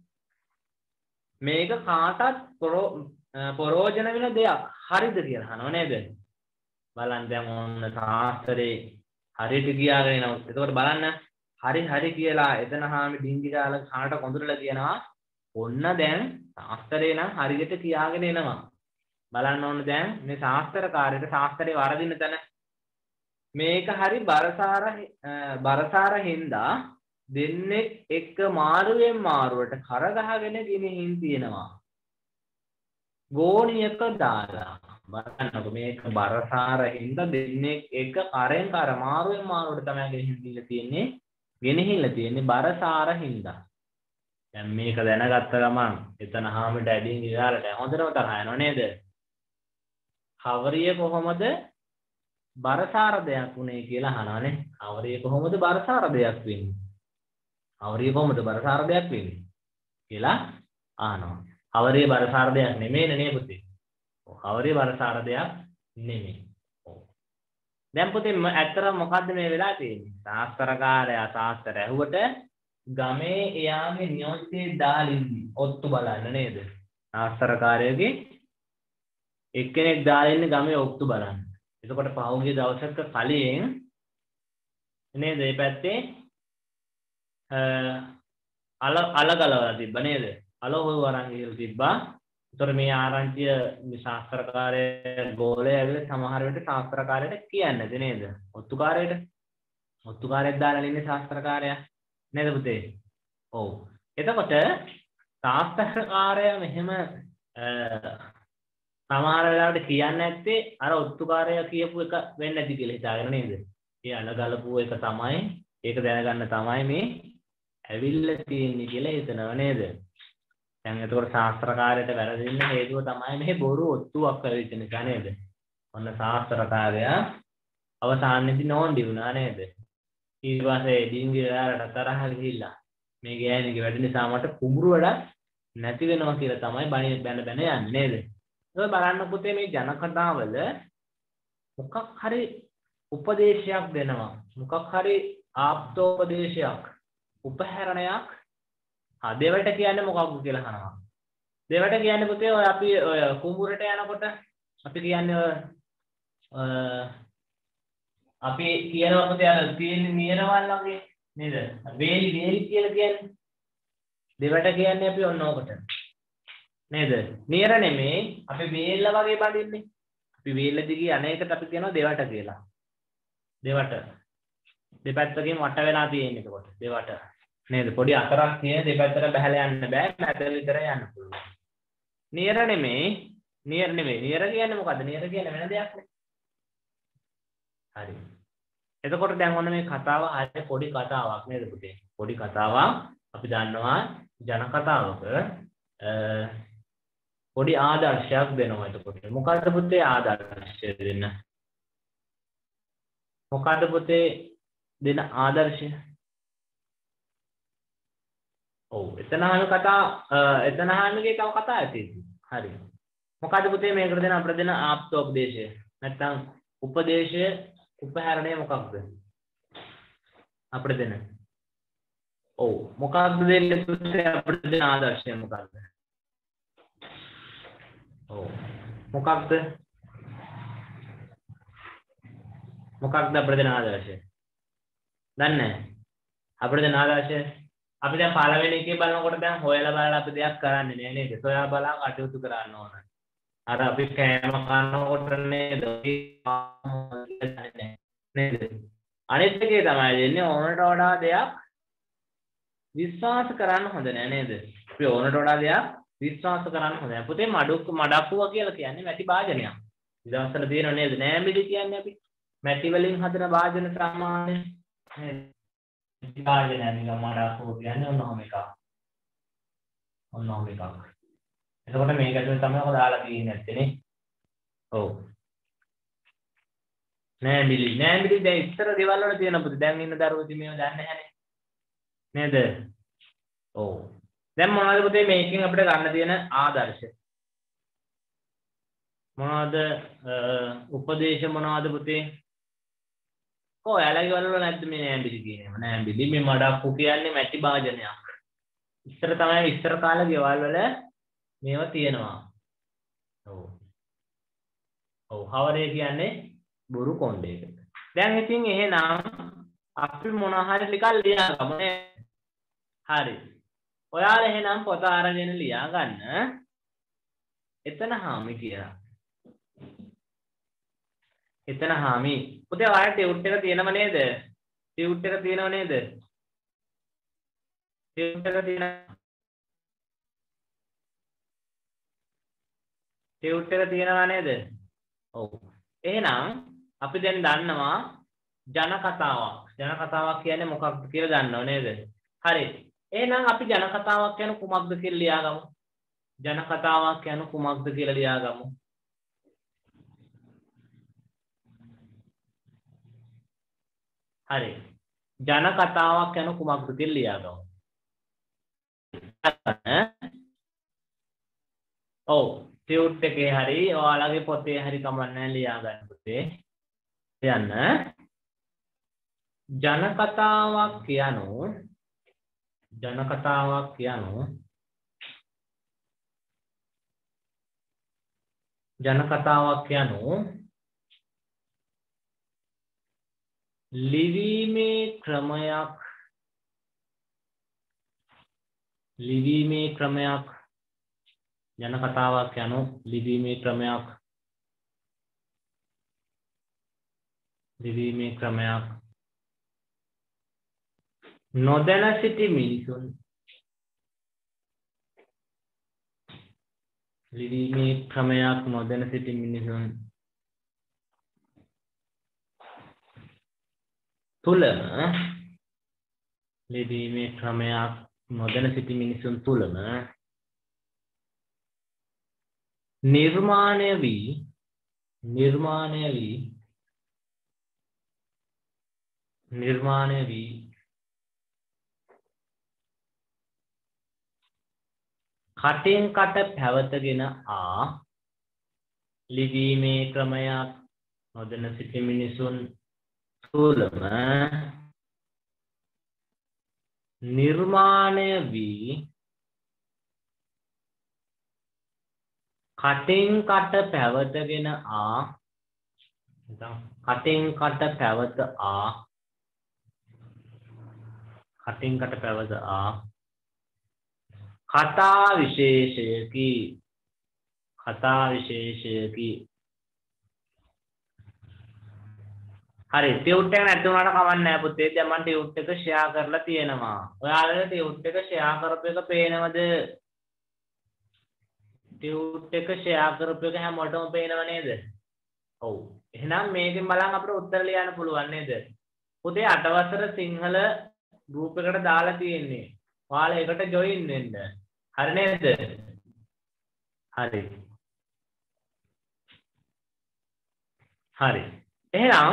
Speaker 1: මේක කාටත් ප්‍රයෝජන වෙන දෙයක්. හරිද කියලා අහනවා නේද? බලන්න දැන් ඔන්න තාත්තගේ හරියට කියාගෙන ඉනවා. එතකොට බලන්න හරි හරි කියලා එතන හාමි ඩිංගි ගාලා කාට කොඳුරලා කියනවා. ඔන්න දැන් ශාස්ත්‍රේ නම් හරියට කියාගෙන එනවා. බලන්න ඕන දැන් මේ ශාස්ත්‍රකාරයට ශාස්ත්‍රේ වරදින තැන මේක හරි බරසාර බරසාර හින්දා දෙන්නේ එක්ක මාරුවෙන් මාරුවට කරගහගෙන ගෙනින් තියෙනවා. ගෝණියක දාලා බලන්නකො මේක බරසාර හින්දා දෙන්නේ එක්ක කරෙන් කර මාරුවෙන් මාරුවට තමයි ගෙනින් දීලා තියෙන්නේ. ගෙනහිල්ලා තියෙන්නේ බරසාර හින්දා. දැන් මේක දැනගත්ත ගමන් එතන හාමිට ඇදින් ඉහළට හොඳටම තරහ යනවා නේද? හවරිය කොහොමද බරසාර දෙයක් උනේ කියලා අහනවානේ. හවරිය කොහොමද බරසාර දෙයක් වෙන්නේ? හවරිය කොහොමද බරසාර දෙයක් වෙන්නේ කියලා අහනවා. හවරිය බරසාර දෙයක් නෙමෙයි නේ පුතේ. ඔව් හවරිය බරසාර දෙයක් නෙමෙයි. ඔව්. දැන් පුතේ ඇත්තටම මොකද්ද මේ වෙලා තියෙන්නේ? ශාස්ත්‍රකාරයා ශාස්ත්‍ර ඇහුවට ගමේ එයාගේ නියෝජිතේ දාලින්දි ඔත්තු බලන්න නේද? ශාස්ත්‍රකාරයගේ එක්කෙනෙක් දාලා ඉන්නේ ගමේ ඔත්තු බලන්න. එතකොට පහුගිය දවසක කලින් නේද මේ පැත්තේ අල අලගලවලා තිබ්බ නේද? අලහොය වරන් ගිහලා තිබ්බා. ඒතර මේ ආරංචිය මේ ශාස්ත්‍රකාරය ගෝලයේ ඇවිල්ලා සමහර වෙලට ශාස්ත්‍රකාරයට කියන්නේ නැද නේද? ඔත්තුකාරයට. ඔත්තුකාරයෙක් දාලා ඉන්නේ ශාස්ත්‍රකාරයා. නේද පුතේ? ඔව්. එතකොට ශාස්ත්‍රකාරයා මෙහෙම සමහර වෙලාවට කියන්නේ නැත්තේ අර ඔත්තුකාරයා කියපු එක වෙන්නේ නැති කියලා හිතාගෙන නේද? ඒ අලගලපු එක තමයි ඒක දැනගන්න තමයි මේ ඇවිල්ලා තියෙන්නේ කියලා හිතනව නේද? දැන් එතකොට ශාස්ත්‍රකාරයට වැරදින්න හේතුව තමයි මේ බොරු ඔත්තුවක් වෙච්ච නිසා නේද? ඔන්න ශාස්ත්‍රකාරයා අවසානයේදී නෝන්ඩි වුණා නේද? ඊට පස්සේ ඩිංගි වලට තරහ ගිහිල්ලා මේ ගෑණිගේ වැඩ නිසා මට කුඹුරු වැඩක් නැති වෙනවා කියලා තමයි බණ බැන බැන යන්නේ නේද? ඒක බලන්න පුතේ මේ ජනකතාවල මොකක් හරි උපදේශයක් දෙනවා. මොකක් හරි ආප්තෝපදේශයක් උපහැරණයක් ආ දෙවට කියන්නේ මොකක්ද කියලා අහනවා. දෙවට කියන්නේ පුතේ ඔය අපි ඔය කුඹුරට යනකොට අපි කියන්නේ අපි කියනවා පුතේ අර තියෙන නියරවල් වගේ නේද? වේලි වේලි කියලා කියන්නේ. දෙවට කියන්නේ අපි ඔන්න ඕකට. නේද? නියර නෙමේ අපි වේල්ල වගේ බඳින්නේ. අපි වේල්ල දිගේ අනේකට අපි කියනවා දෙවට කියලා. දෙවට. දෙපැත්තකින් වට වෙලා තියෙන එතකොට දෙවට. නේද? පොඩි අතරක් තියෙන දෙපැත්තට බහලා යන්න බෑ. මැද විතර යන්න පුළුවන්. නියර නෙමේ නියර නෙමේ. නියර කියන්නේ මොකද්ද? නියර කියන්නේ වෙන දෙයක් නේ. හරි. එතකොට දැන් ඔන්න මේ කතාව හරිය පොඩි කතාවක් නේද පුතේ? පොඩි කතාවක් අපි දන්නවා ජන කතාවක පොඩි ආදර්ශයක් දෙනවා එතකොට. මොකද්ද පුතේ ආදර්ශය දෙන්න? මොකද්ද පුතේ දෙන ආදර්ශය? ඔව් එතන ආන කතා එතන ආනගේ තව කතා ඇති. හරි. මොකද්ද පුතේ මේකට දෙන අපිට දෙන ආප්තෝපදේශය? නැත්නම් උපදේශය උපහැරණය මොකක්ද? අපිට දෙන. ඔව් මොකක්ද දෙන්නේ පුතේ අපිට දෙන ආදර්ශය මොකක්ද? ඔව් මොකක්ද? මොකක්ද අපිට දෙන ආදර්ශය? දන්නේ නැහැ. අපිට දෙන ආදර්ශය අපි දැන් පළවෙනි එකේ බලනකොට දැන් හොයලා බලලා අපි දෙයක් කරන්නේ නෑ නේද? සොයා බලා කටයුතු කරන්න ඕන. අර අපි කෑම කනකොට නේද? නේද? අනිත් එකේ තමයි දෙන්නේ ඕනට වඩා දෙයක් විශ්වාස කරන්න හොඳ නෑ නේද? අපි ඕනට වඩා දෙයක් විශ්වාස කරන්න හොඳ නෑ. පුතේ මඩුක් මඩක්කුව කියලා කියන්නේ මැටි භාජනයක්. ඉතින් තියෙනව නේද? නෑමිලි කියන්නේ අපි මැටි වලින් හදන භාජන සාමාන්‍ය නේද? මැටි භාජනය නිකන් මඩක්කුව කියන්නේ ඔන්න ඔහොම එකක්. ඔන්න ඔහොම එකක්. එතකොට මේක ඇතුලේ තමයි ඔක දාලා තියෙන්නේ නැත්තේ නේ. ඔව්. නෑඹිලි නෑඹිලි දැන් ඉස්සර ගෙවල් වල තියෙන පුතේ දැන් ඉන්න දරුවෝ ඉතින් මේව දන්නේ නැහැනේ නේද? ඔව්. දැන් මොනවද පුතේ මේකෙන් අපිට ගන්න තියෙන ආදර්ශ? මොනවද උපදේශ මොනවද පුතේ? කො ඔයාලගේ වල වල නැද්ද මේ නෑඹිලි කියනේම? නෑඹිලි මේ මඩක්කු කියන්නේ මැටි භාජනයක්. ඉස්සර තමයි ඉස්සර කාලේ ගෙවල් වල මේව තියෙනවා. ඔව්. ඔව් හවරේ කියන්නේ බොරු කොණ්ඩේකට. දැන් ඉතින් එහෙනම් අපි මොන හරි ටිකක් ලියාගමු නේ. හරි. ඔයාලා එහෙනම් පොත අරගෙන ලියා ගන්න. එතන හාමි කියලා. එතන හාමි. පුතේ ඔයාලට ටියුට් එක තියෙනව නේද? ටියුට් එක තියෙනව නේද? ටියුට් එක තියෙනව. ටියුට් එක තියෙනව නේද? ඔව්. එහෙනම් අපි දැන් දන්නවා ජන කතාවක්. ජන කතාවක් කියන්නේ මොකක්ද කියලා දන්නව නේද? හරි. එහෙනම් අපි ජන කතාවක් කියන කුමක්ද කියලා ලියාගමු. ජන කතාවක් කියන කුමක්ද කියලා ලියාගමු. හරි. ජන කතාවක් කියන කුමක්ද කියලා ලියාගමු. ඔව්. ටියුට් එකේ හරි ඔයාලගේ පොතේ හරි කමන්නේ ලියා ගන්න පුතේ. යන්න. ජන කතාවක් කියනු ජන කතාවක් කියනු ජන කතාවක් කියනු ලිවීමේ ක්‍රමයක් ලිවීමේ ක්‍රමයක් ජන කතාවක් යනු ලිවීමේ ක්‍රමයක් ලිවීමේ ක්‍රමයක් නොදැන සිටි මිනිසුන් ලිවීමේ ක්‍රමයක් නොදැන සිටි මිනිසුන් තුලම ලිවීමේ ක්‍රමයක් නොදැන සිටි මිනිසුන් තුලම निर्माण भी निर्माण भी निर्माण भी කටින් කට පැවතගෙන ආ ලිවීමේ ක්‍රමයක් නොදැන සිටි මිනිසුන් තුළම නිර්මාණය වී කටින් කට පැවතගෙන ආ කටින් කට පැවත ආ කටින් කට පැවත ආ කතා විශේෂයකි කතා විශේෂයකි හරි ටියුට් එක නැති වුණාට කමක් නැහැ පුතේ දැන් මම ටියුට් එක ෂෙයා කරලා තියෙනවා ඔයාලට ටියුට් එක ෂෙයා කරපු එක පේනවද ටියුට් එක ෂෙයා කරපු එක හැමෝටම පේනව නේද ඔව් එහෙනම් මේකෙන් බලන් අපිට උත්තර ලියන්න පුළුවන් නේද පුතේ අට වසර සිංහල ගෲප් එකට දාලා තියෙන්නේ ඔයාලා ඒකට ජොයින් වෙන්න හරි නේද හරි හරි එහෙනම්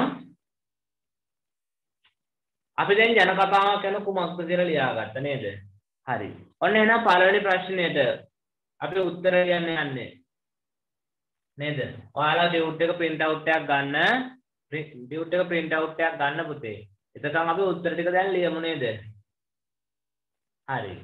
Speaker 1: අපි දැන් ජන කතාවක් කරන කුමක්ද කියලා ලියාගත්තා නේද හරි ඔන්න එහෙනම් පළවෙනි ප්‍රශ්නෙට අපි උත්තර ලියන්න යන්නේ නේද ඔයාලා ටියුට් එක print out එකක් ගන්න ටියුට් එක print out එකක් ගන්න පුතේ එතකන් අපි උත්තර ටික දැන් ලියමු නේද හරි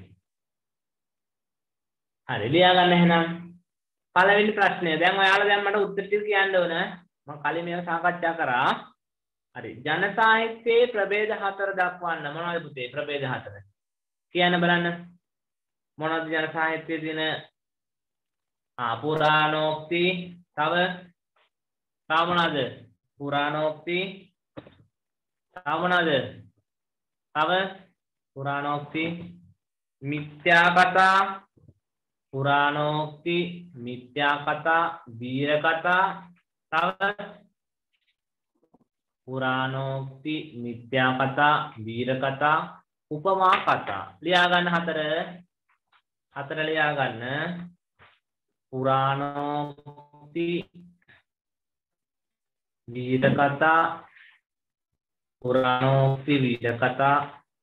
Speaker 1: හරි ලියා ගන්න එහෙනම් පළවෙනි ප්‍රශ්නය දැන් ඔයාලා දැන් මට උත්තර ටික කියන්න ඕන මම කලින් මේක සාකච්ඡා කරා හරි ජන සාහිත්‍යයේ ප්‍රභේද හතර දක්වන්න මොනවද පුතේ ප්‍රභේද හතර කියන්න බලන්න මොනවද ජන සාහිත්‍යයේ තියෙන ආ පුරාණෝක්ති තව තව මොනවද පුරාණෝක්ති තව මොනවද තව පුරාණෝක්ති මිත්‍යා කතා පුරාණෝක්ති මිත්‍යා කතා වීර කතා තව පුරාණෝක්ති මිත්‍යා කතා වීර කතා උපමා කතා ලියා ගන්න හතර හතර ලියා ගන්න පුරාණෝක්ති वीर कथा पुराणोक्ति वीर कथा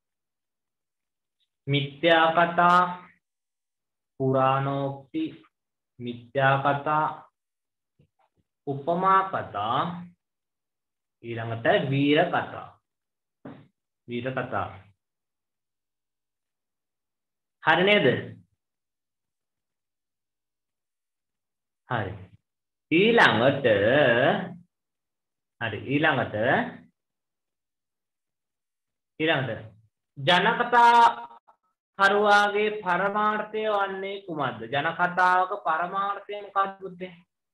Speaker 1: मिथ्या कथा पुराणोक्ति मिथ्या कथा उपमा कथा ඊළඟට वीर कथा वीर कथा හරි නේද හරි ඊළඟට හරි ඊළඟට ඊළඟට ජනකතා කරුවාගේ පරමාර්ථය වන්නේ කුමක්ද ජනකතාවක පරමාර්ථය මොකක්ද පුතේ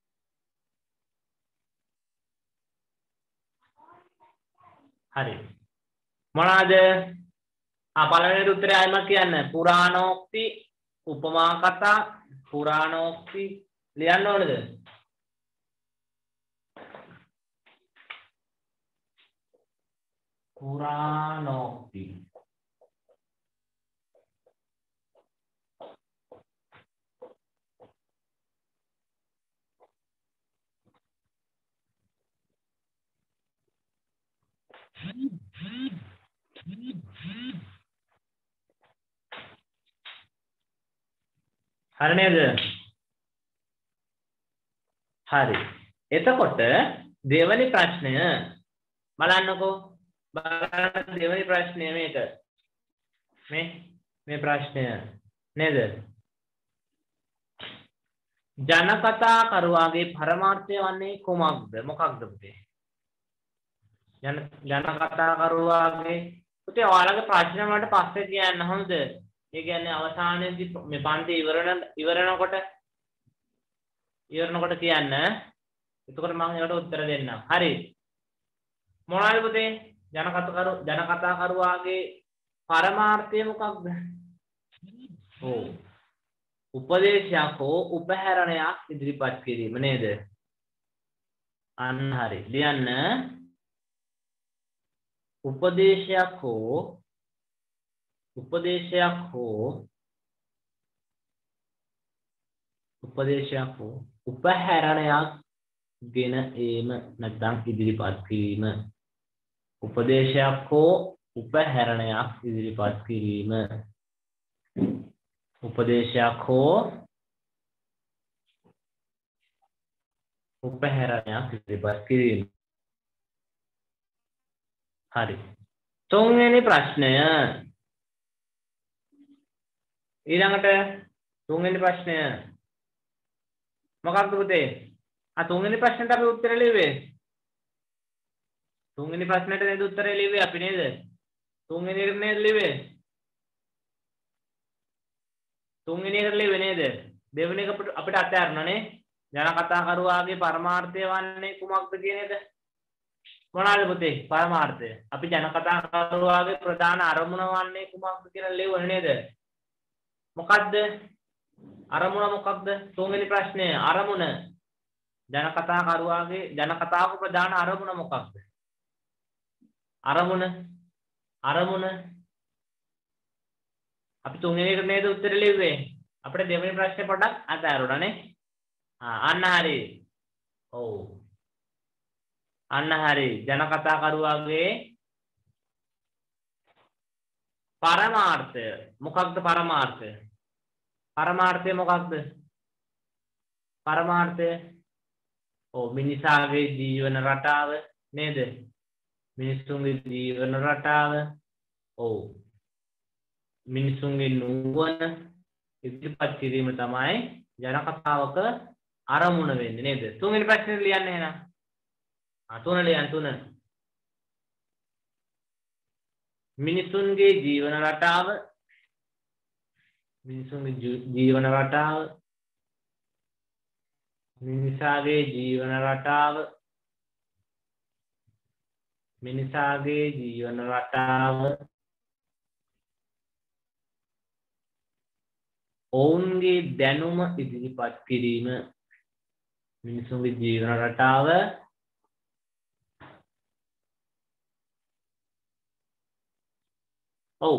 Speaker 1: හරි මොනවාද ආ පළවෙනි උත්තරය ආයෙම කියන්න පුරාණෝක්ති උපමා කතා පුරාණෝක්ති ලියන්න ඕනද පුරාණෝක්ති හරි නේද හරි එතකොට දෙවෙනි ප්‍රශ්නය බලන්නකෝ බලන්න දෙවෙනි ප්‍රශ්නය මේක මේ මේ ප්‍රශ්නය නේද ජනකතා කරුවාගේ පරමාර්ථය වන්නේ කුමක්ද මොකක්ද පුතේ ජන ජනකතා කරුවාගේ පුතේ ඔයාලගේ ප්‍රශ්න වලට පස්සේ කියන්න හොඳද ඒ කියන්නේ අවසානයේදී මේ පන්ති ඉවරන ඉවරනකොට ඉවරනකොට කියන්න එතකොට මම ඒකට උත්තර දෙන්නම් හරි මොනවාද පුතේ ජනකතා කරු ජනකතා කරුවාගේ පරමාර්ථය මොකක්ද ඔව් උපදේශයක් හෝ උපහැරණයක් ඉදිරිපත් කිරීම නේද අන්න හරි ලියන්න උපදේශයක් හෝ උපදේශයක් හෝ උපදේශයක් හෝ උපහැරණයක් ගෙන ඒම නැත්නම් ඉදිරිපත් කිරීම උපදේශයක් හෝ උපහැරණයක් ඉදිරිපත් කිරීම උපදේශයක් හෝ උපහැරණයක් ඉදිරිපත් කිරීම හරි තුන්වෙනි ප්‍රශ්නය ඊළඟට තුන්වෙනි ප්‍රශ්නය මොකක්ද පුතේ ආ තුන්වෙනි ප්‍රශ්නෙට අපි උත්තර ලිව්වේ තුන්වෙනි ප්‍රශ්නෙට නේද උත්තරය ලිව්වේ අපි නේද තුන්වෙනි එකට නේද ලිව්වේ තුන්වෙනි එකට ලිව්වේ නේද දෙවෙනි එක අපිට අතහැරනනේ ජනකතා කරුවාගේ පරමාර්ථය වන්නේ කුමක්ද කියන එක මොනවාද පුතේ පරමාර්ථය අපි ජනකතා කරුවාගේ ප්‍රධාන අරමුණ වන්නේ කුමක්ද කියලා ලියවන්නේ නේද මොකද්ද අරමුණ මොකක්ද තුන්වෙනි ප්‍රශ්නය අරමුණ ජනකතා කරුවාගේ ජනකතාවක ප්‍රධාන අරමුණ මොකක්ද අරමුණ අරමුණ අපි තුන්වෙනි එකට නේද උත්තර ලිව්වේ අපිට දෙවෙනි ප්‍රශ්නේ පොඩ්ඩක් අතහැරුණානේ ආ අන්න හරි ඔව් අන්න හරි ජනකතා කරුවාගේ පරමාර්ථය මොකක්ද පරමාර්ථය පරමාර්ථය මොකක්ද පරමාර්ථය ඔව් මිනිසාගේ ජීවන රටාව නේද මිනිසුන්ගේ ජීවන රටාව ඔව් මිනිසුන්ගේ නුවණ ඉදිරිපත් කිරීම තමයි ජනකතාවක අරමුණ වෙන්නේ නේද තුන්වෙනි ප්‍රශ්නේ ලියන්න එහෙනම් ආ තුන ලියන්න තුන මිනිසුන්ගේ ජීවන රටාව මිනිසුන්ගේ ජීවන රටාව මිනිසාගේ ජීවන රටාව මිනිසාගේ ජීවන රටාව ඔවුන්ගේ දැනුම ඉදිරිපත් කිරීම මිනිසුන්ගේ ජීවන රටාව ඔව්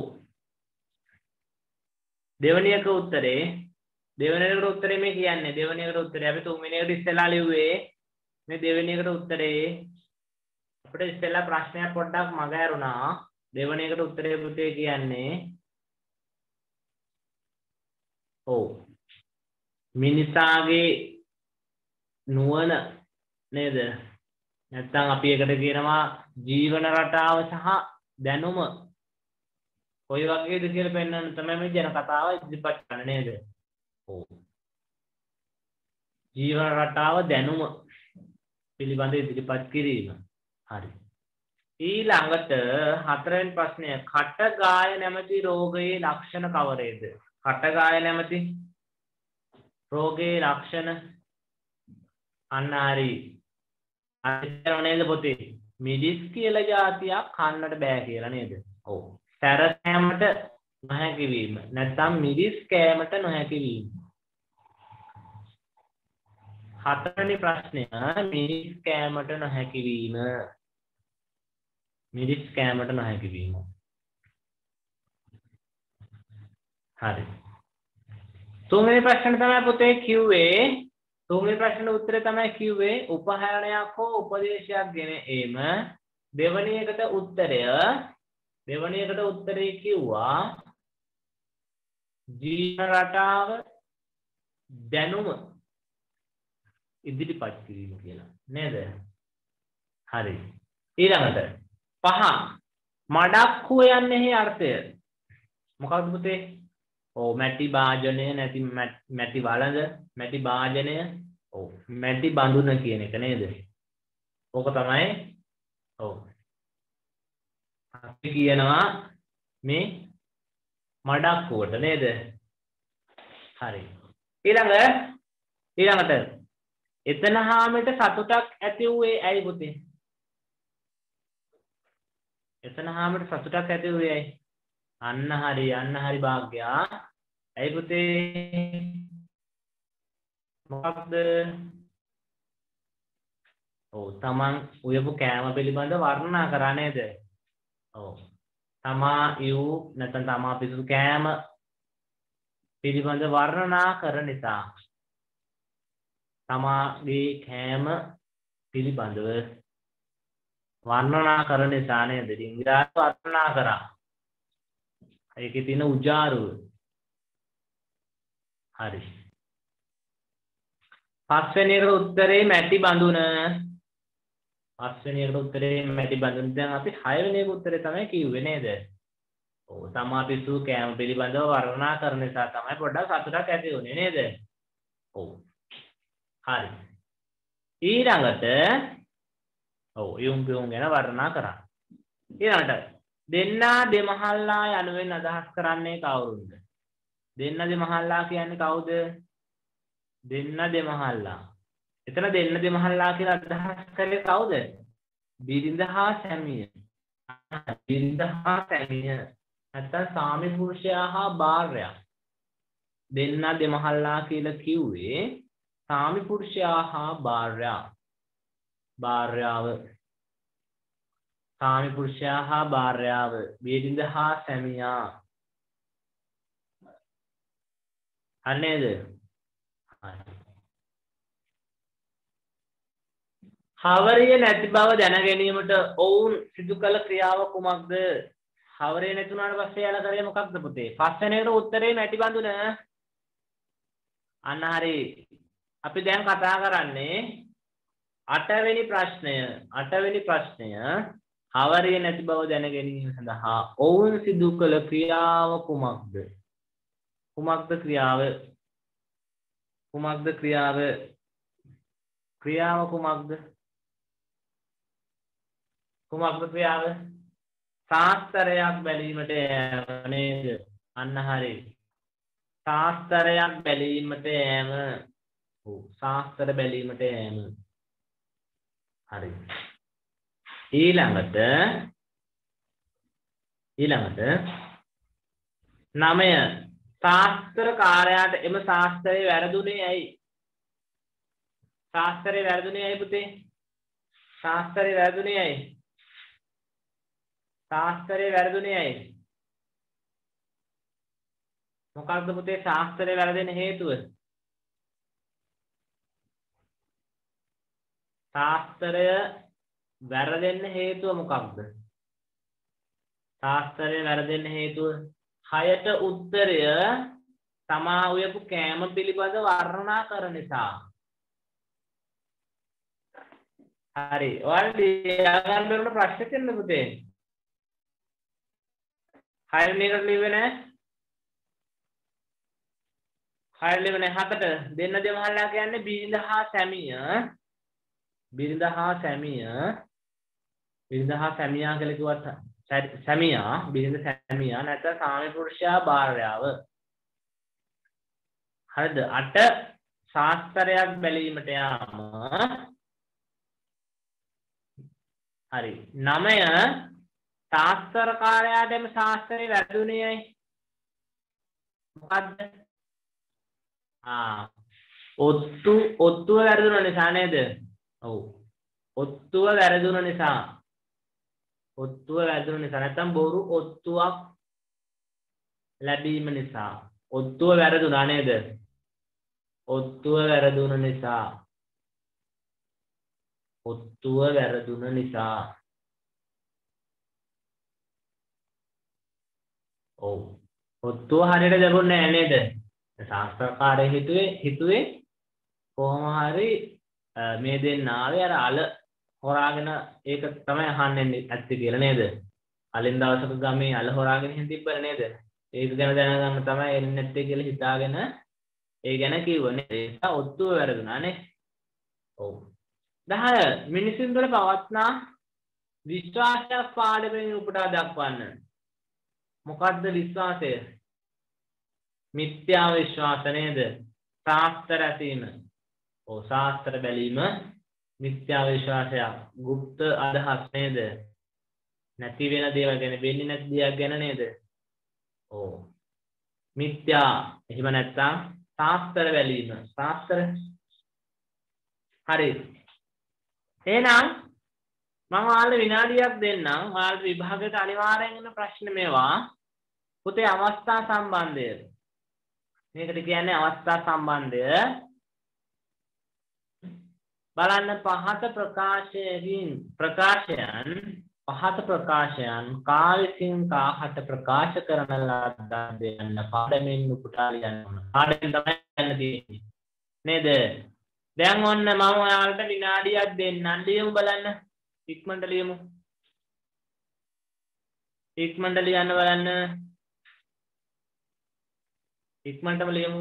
Speaker 1: දෙවෙනි එක උත්තරේ දෙවෙනි එකට උත්තරේ මේ කියන්නේ දෙවෙනි එකට උත්තරේ අපි තුන්වෙනි එකට ඉස්සෙල්ලා ලිව්වේ මේ දෙවෙනි එකට උත්තරේ අපිට ඉස්සෙල්ලා ප්‍රශ්නයක් පොඩ්ඩක් මග ඇරුණා. දෙවෙනි එකට උත්තරේ පුතේ කියන්නේ ඔව් මිනිසාගේ නුවණ නේද? නැත්නම් අපි එකට කියනවා ජීවන රටාව සහ දැනුම කොයි වගේද කියලා පෙන්වන්න තමයි මේ ජන කතාව ඉදිරිපත් කරන්නේ නේද? ඔව්. ජීවන රටාව දැනුම පිළිබඳ ඉදිරිපත් කිරීම. හරි. ඊළඟට හතරවෙනි ප්‍රශ්නය කටගාය නැමැති රෝගයේ ලක්ෂණ කවරේද? කටගාය නැමැති රෝගයේ ලක්ෂණ අන්න හරි. අනිත් නේද පොතේ මිදිස් කියලා જાතියක් කන්නට බෑ කියලා නේද? ඔව්. සැර කෑමට නොහැකි වීම නැත්නම් මිදිස් කෑමට නොහැකි වීම. හතරවෙනි ප්‍රශ්නය මිදිස් කෑමට නොහැකි වීම. මිදිස් කෑමට නොහැකි වීම. හරි. තුන්වෙනි ප්‍රශ්නේ තමයි පුතේ කිව්වේ තුන්වෙනි ප්‍රශ්නේ උත්තරේ තමයි කිව්වේ උපහරණයක් හෝ උපදේශයක් ගෙන ඒම. දෙවෙනි එකට උත්තරය දෙවෙනි එකට උත්තරේ කිව්වා ජීවන රටාව දැනුම ඉදිරිපත් කිරීම කියලා නේද? හරි. ඊළඟට පහ මඩක් හොයන්නේහි අර්ථය මොකක්ද පුතේ? ඔව් මැටි භාජනය නැති මැටි වළඳ මැටි භාජනය ඔව් මැටි බඳුන කියන එක නේද? ඕක තමයි ඔව් අපි කියනවා මේ මඩක් උවට නේද? හරි. ඊළඟ ඊළඟට එතන හාමිට සතුටක් ඇති වූයේ ඇයි පුතේ? එතන හාමිට සතුටක් ඇති වූයේ ඇයි? අන්න හරි අන්න හරි භාග්‍යා. ඇයි පුතේ? මොකක්ද? ඔව් තමන් උයපු කෑම පිළිබඳ වර්ණනා කරා නේද? ඔව්. තමා යූ නැත්නම් තමා පිසු කෑම පිළිබඳ වර්ණනා කර නිසා තමාගේ කෑම පිළිබඳව වර්ණනා කරන නිසා නේද? ඉංග්‍රීසි වර්ණනා කරා. ඒකේ තියෙන උජාරුව. හරි. පස්වෙනි එකට උත්තරේ මැටි බඳුන. පස්වෙනි එකට උත්තරේ මැටි බඳුන. දැන් අපි හයවෙනි එකට උත්තරේ තමයි කිව්වේ නේද? ඔව් තමා පිසු කෑම පිළිබඳව වර්ණනා කරන නිසා තමයි පොඩ්ඩක් සතුටක් ඇති වුනේ නේද? ඔව්. හරි. ඊළඟට ඔව් යුම් යුම් ගැන වර්ණනා කරා. ඊළඟට දෙන්නා දෙමහල්ලා යනුවෙන් අදහස් කරන්නේ කවුරුන්ද? දෙන්න දෙමහල්ලා කියන්නේ කවුද? දෙන්න දෙමහල්ලා. එතන දෙන්න දෙමහල්ලා කියලා අදහස් කරේ කවුද? බිරිඳ හා සැමිය. බිරිඳ හා සැමිය. නැත්නම් සාමි පුරුෂයා හා භාර්යා. දෙන්න දෙමහල්ලා කියලා කිව්වේ සාමි පුරුෂයා හා භාර්යා. භාර්යාව. සාමි පුරුෂයා හා භාර්යාව. බිරිඳ හා සැමියා. හරිද? හවරිය නැති බව දැන ගැනීමට ඔවුන් සිදු කළ ක්‍රියාව කුමක්ද? හවරිය නැති වුණාට පස්සේ යාලා කරේ මොකක්ද පුතේ? පස්වෙනි එකට උත්තරේ මැටි බඳුන. අන්න හරි. අපි දැන් කතා කරන්නේ අටවෙනි ප්‍රශ්නය. අටවෙනි ප්‍රශ්නය හවරිය නැති බව දැන ගැනීම සඳහා ඔවුන් සිදු කළ ක්‍රියාව කුමක්ද? කුමක්ද ක්‍රියාව? කුමක්ද ක්‍රියාව? ක්‍රියාව කුමක්ද? කුමක්ද ක්‍රියාව? ශාස්ත්‍රයක් බැලීමට යෑම නේද? අන්න හරි. ශාස්ත්‍රයක් බැලීමට යෑම. ඔව් ශාස්ත්‍ර බැලීමට යෑම. හරි. ඊළඟට ඊළඟට නවය ශාස්ත්‍ර කාර්යයට එම ශාස්ත්‍රයේ වැරදුනේ ඇයි? ශාස්ත්‍රයේ වැරදුනේ ඇයි පුතේ? ශාස්ත්‍රයේ වැරදුනේ ඇයි? ශාස්ත්‍රයේ වැරදුනේ ඇයි? මොකක්ද පුතේ ශාස්ත්‍රයේ වැරදෙන හේතුව? ශාස්ත්‍රය වැරදෙන්න හේතුව මොකක්ද? ශාස්ත්‍රයේ වැරදෙන්න හේතුව හයට උත්තරය තමා උයපු කෑම පිළිබඳ වර්ණනා කරන නිසා. හරි. ඔයාලා ලියගන්න බැරුණ ප්‍රශ්න තියෙනවද පුතේ? හය වෙනිකට ලියුවේ නැහැ. හය ලියුවේ නැහැ. හතට දෙන්න දෙමහල්ලා කියන්නේ බිරිඳ හා සැමිය. බිරිඳ හා සැමිය. බිරිඳ හා සැමියා කියලා කිව්වත් සැමියා බිරිඳ සැමියා නැත්නම් සාමි පුරුෂයා භාර්යාව. හරිද? අට ශාස්ත්‍රයක් බැලීමට යාම. හරි. නවය ශාස්ත්‍රකාරයාටම ශාස්ත්‍රේ වැරදුනේයි. මොකද්ද? ආ ඔත්තු ඔත්තුව වැරදුන නිසා නේද? ඔව්. ඔත්තුව වැරදුන නිසා. ඔත්තුව වැරදුන නිසා නැත්නම් බොරු ඔත්තුවක් ලැබීම නිසා. ඔත්තුව වැරදුනා නේද? ඔත්තුව වැරදුන නිසා. ඔත්තුව වැරදුන නිසා. ඔව්. ඔත්තුව හරියට ලැබුණේ නැහැ නේද? ශාස්ත්‍රකාරය හිතුවේ හිතුවේ කොහොම හරි මේ දෙන්න ආවේ අර අල හොරාගෙන ඒක තමයි අහන්නේ ඇත්තේ කියලා නේද? අලින් දවසක ගමේ අල හොරාගෙන ඉඳන් තිබ්බල නේද? ඒක ගැන දැනගන්න තමයි එන්නේ නැත්තේ කියලා හිතාගෙන ඒ ගැන කිව්වනේ. ඒක ඔත්තුව වැරදුනා නේ. ඔව්. දහය මිනිසුන් තුළ පවත්නා විශ්වාසයක් පාඩමෙන් උපුටා දක්වන්න. මොකද්ද විශ්වාසය? මිත්‍යා විශ්වාස නේද? ශාස්ත්‍ර ඇසීම. ඔව් ශාස්ත්‍ර බැලීම මිත්‍යා විශ්වාසයක්. গুপ্ত අදහස් නේද? නැති වෙන දේවල් ගැන වෙන්නේ නැති දේවල් ගැන නේද? ඔව්. මිත්‍යා එහෙම නැත්නම් ශාස්ත්‍ර බැලීම. ශාස්ත්‍ර හරි. එහෙනම් මම ඔයාලට විනාඩියක් දෙන්නම්. ඔයාලට විභාගයට අනිවාර්යෙන් එන ප්‍රශ්න මේවා. පුතේ අවස්ථා සම්බන්ධය. මේකට කියන්නේ අවස්ථා සම්බන්ධය. බලන්න පහත ප්‍රකාශයෙන් ප්‍රකාශයන් පහත ප්‍රකාශයන් කා විසින් කාහට ප්‍රකාශ කරන ලද්දක් දෙන්න පාඩමෙන් උපුටා ලියන්න ඕන. පාඩමෙන් තමයි යන්න තියෙන්නේ. නේද? දැන් ඔන්න මම ඔයාලට විනාඩියක් දෙන්නම්. ලියමු බලන්න. ඉක්මනට ලියමු. ඉක්මනට ලියන්න බලන්න. ඉක්මනටම ලියමු.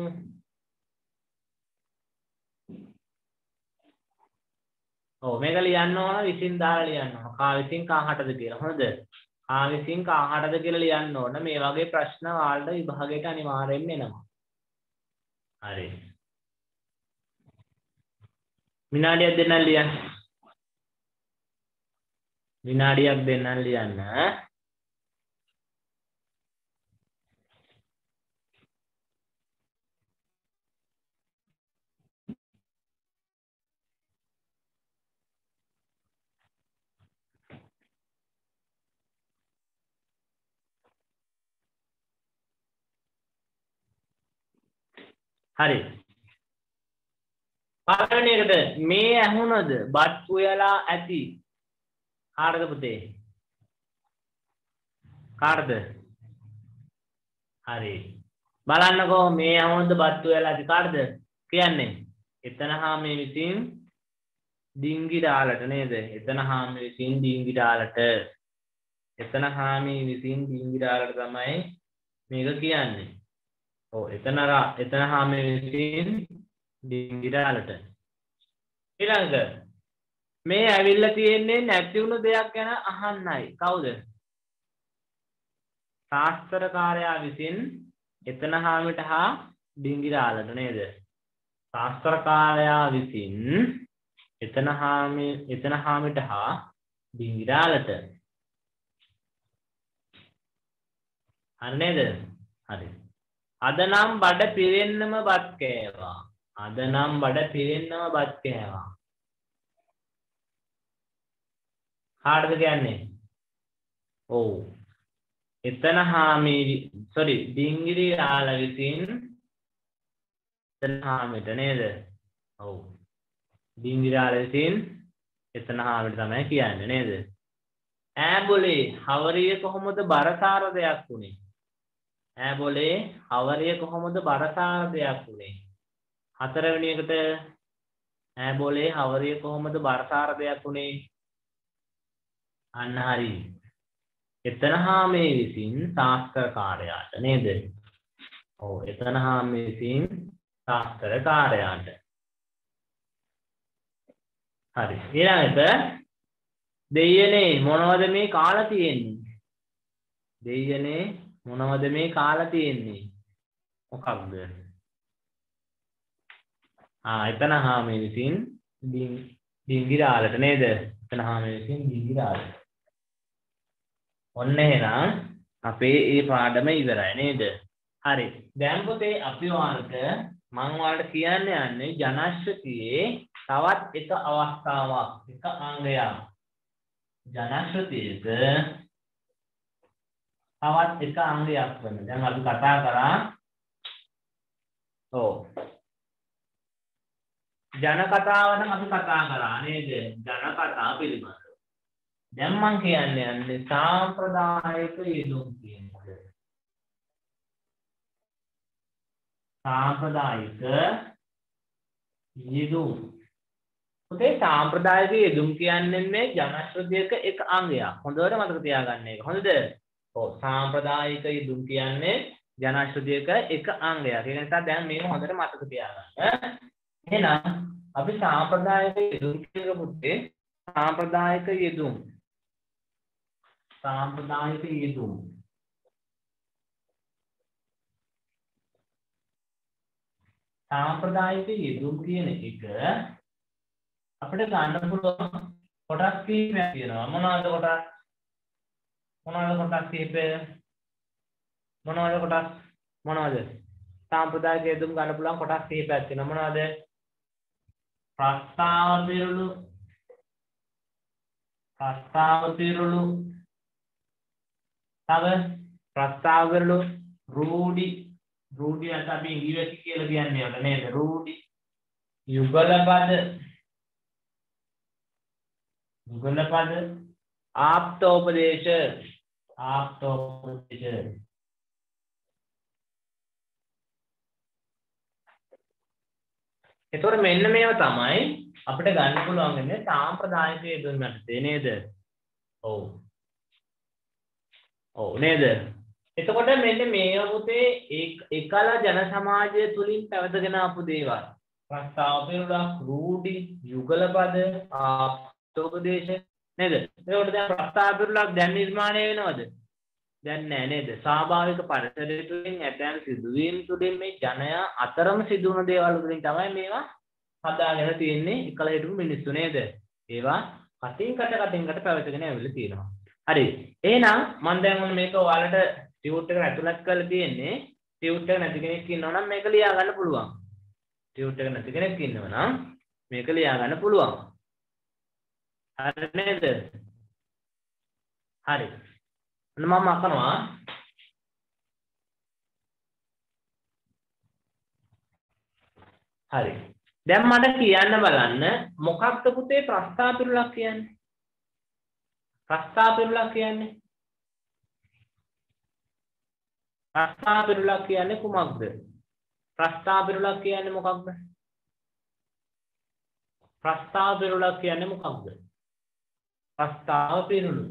Speaker 1: ඔව් මේක ලියන්න ඕන විසින් දාලා ලියන්න ඕන. කා විසින් කාහටද කියලා. හොඳද? කා විසින් කාහටද කියලා ලියන්න ඕන. මේ වගේ ප්‍රශ්න ඔයාලට විභාගයට අනිවාර්යෙන්ම එනවා. හරි. විනාඩියක් දෙන්නම් ලියන්න. විනාඩියක් දෙන්නම් ලියන්න. හරි. පළවෙනි එකට මේ ඇහුනද බත් උයලා ඇති. කාටද පුතේ? කාටද? හරි. බලන්නකෝ මේ ඇහුනද බත් උයලා ඇති කාටද? කියන්නේ එතන හා මේ විසින් ඩිංගි ඩාලට නේද? එතන හා මේ විසින් ඩිංගි ඩාලට. එතන හා මේ විසින් ඩිංගි ඩාලට තමයි මේක කියන්නේ. ඔව් එතන එතන හා මේ විසින් ඩිංගි ඩාලට. ඊළඟ මේ ඇවිල්ලා තියෙන්නේ නැති වුණු දෙයක් ගැන අහන්නයි. කවුද? ශාස්ත්‍රකාරයා විසින් එතන හාමිට හා ඩිංගි ඩාලට නේද? ශාස්ත්‍රකාරයා විසින් එතන හාමි එතන හාමිට හා ඩිංගි ඩාලට. හරි නේද? හරි. අද නම් බඩ පිරෙන්නම බත් කෑවා. අද නම් බඩ පිරෙන්නම බත් කෑවා. කාටද කියන්නේ? ඔව්. එතන හාමි sorry ඩිංගිරි ආල විසින් එතන හාමිට නේද? ඔව්. ඩිංගිරි ආල විසින් එතන හාමිට තමයි කියන්නේ නේද? ඈබොලේ හවරිය කොහොමද බරසාර දෙයක් උනේ? ඈබොලේ හවරිය කොහොමද බරසාර දෙයක් උනේ? හතරවෙනි එකට ඈබොලේ හවරිය කොහොමද බරසාර දෙයක් උනේ? අන්න හරි. එතන හාමේ විසින් ශාස්ත්‍රකාරයාට නේද? ඔව් එතන හාමේ විසින් ශාස්ත්‍රකාරයාට. හරි. ඊළඟට දෙයියනේ මොනවද මේ කාලා තියෙන්නේ? දෙයියනේ මොනවද මේ කාලා තියෙන්නේ? මොකක්ද? ආ එතන හාමේ විසින් ඩිංගිරාලට නේද? එතන හාමේ විසින් ඩිංගිරාලට. ඔන්න එහෙනම් අපේ මේ පාඩම ඉවරයි නේද? හරි. දැන් පුතේ අපි ඔයාලට මම ඔයාලට කියන්න යන්නේ ජනශ්‍රුතියේ තවත් එක අවස්ථාවක්, එක අංගයක්. ජනශ්‍රුතියක තවත් එක අංගයක් වෙන. දැන් අපි කතා කරා ඔව්. ජන කතාව නම් අපි කතා කරා නේද? ජන කතා පිළිබඳව. දැන් මම කියන්නේ යන්නේ සාම්ප්‍රදායික යෙදුම් කියන එක. සාම්ප්‍රදායික යෙදුම්. පුතේ සාම්ප්‍රදායික යෙදුම් කියන්නේ මේ ජනශ්‍රුතියක එක අංගයක්. හොඳට මතක තියාගන්න එක. හොඳද? ඔව් සාම්ප්‍රදායික යෙදුම් කියන්නේ ජනශ්‍රුතියක එක අංගයක්. ඒ නිසා දැන් මේක හොඳට මතක තියාගන්න. එහෙනම් අපි සාම්ප්‍රදායික යෙදුම් කියන පුතේ සාම්ප්‍රදායික යෙදුම් සාම්ප්‍රදායික යෙදුම් සාම්ප්‍රදායික යෙදුම් කියන එක අපිට ගන්න පුළුවන් කොටස් කීපයක් තියෙනවා. මොනවද කොටස්? මොනවද කොටස් කීපය? මොනවද කොටස්? මොනවද? සාම්ප්‍රදායික යෙදුම් ගන්න පුළුවන් කොටස් කීපයක් තියෙනවා. මොනවද? ප්‍රස්තාව පිරුළු ප්‍රස්තාව පිරුළු තව ප්‍රස්තාව පිරුළු රූඩි රූඩි අත අපි ඉංග්‍රීසි කියලා කියන්නේ ඔන්න නේද? රූඩි යුගල පද යුගල පද ආප්තෝපදේශ ආප්තෝපදේශ එතකොට මෙන්න මේව තමයි අපිට ගන්න පුළුවන් වෙන්නේ සාම්ප්‍රදායික යෙදුම් යටතේ නේද? ඔව්. ඔව් නේද? එතකොට මෙන්න මේ පුතේ එකල ජන සමාජය තුලින් පැවතගෙන ආපු දේවල්. ප්‍රස්තාව පිරුළක්, රූඩි, යුගල පද, ආප්තෝපදේශ නේද? එතකොට දැන් ප්‍රස්තාව පිරුළක් දැන් නිර්මාණය වෙනවද? දැන් නෑ නේද? ස්වාභාවික පරිසරය තුළින් ඇතැම් සිදුවීම් තුළින් මේ ජනයා අතරම සිදුවන දේවල් වලින් තමයි මේවා හදාගෙන තියෙන්නේ එකල හිටපු මිනිස්සු නේද? ඒවා කටින් කට කටින් කට පැවතගෙන ඇවිල්ලා තියෙනවා. හරි. එහෙනම් මම දැන් ඔන්න මේක ඔයාලට ටියුට් එකට ඇතුළත් කරලා තියෙන්නේ. ටියුට් එක නැති කෙනෙක් ඉන්නවා නම් මේක ලියා ගන්න පුළුවන්. ටියුට් එක නැති කෙනෙක් ඉන්නවා නම් මේක ලියා ගන්න පුළුවන්. හරි නේද? හරි. මම අකනවා හරි දැන් මට කියන්න බලන්න මොකක්ද පුතේ ප්‍රස්තාව පිරුළක් කියන්නේ? ප්‍රස්තාව පිරුළක් කියන්නේ ප්‍රස්තාව පිරුළක් කියන්නේ කුමක්ද? ප්‍රස්තාව පිරුළක් කියන්නේ මොකක්ද? ප්‍රස්තාව පිරුළක් කියන්නේ මොකක්ද? ප්‍රස්තාව පිරුළු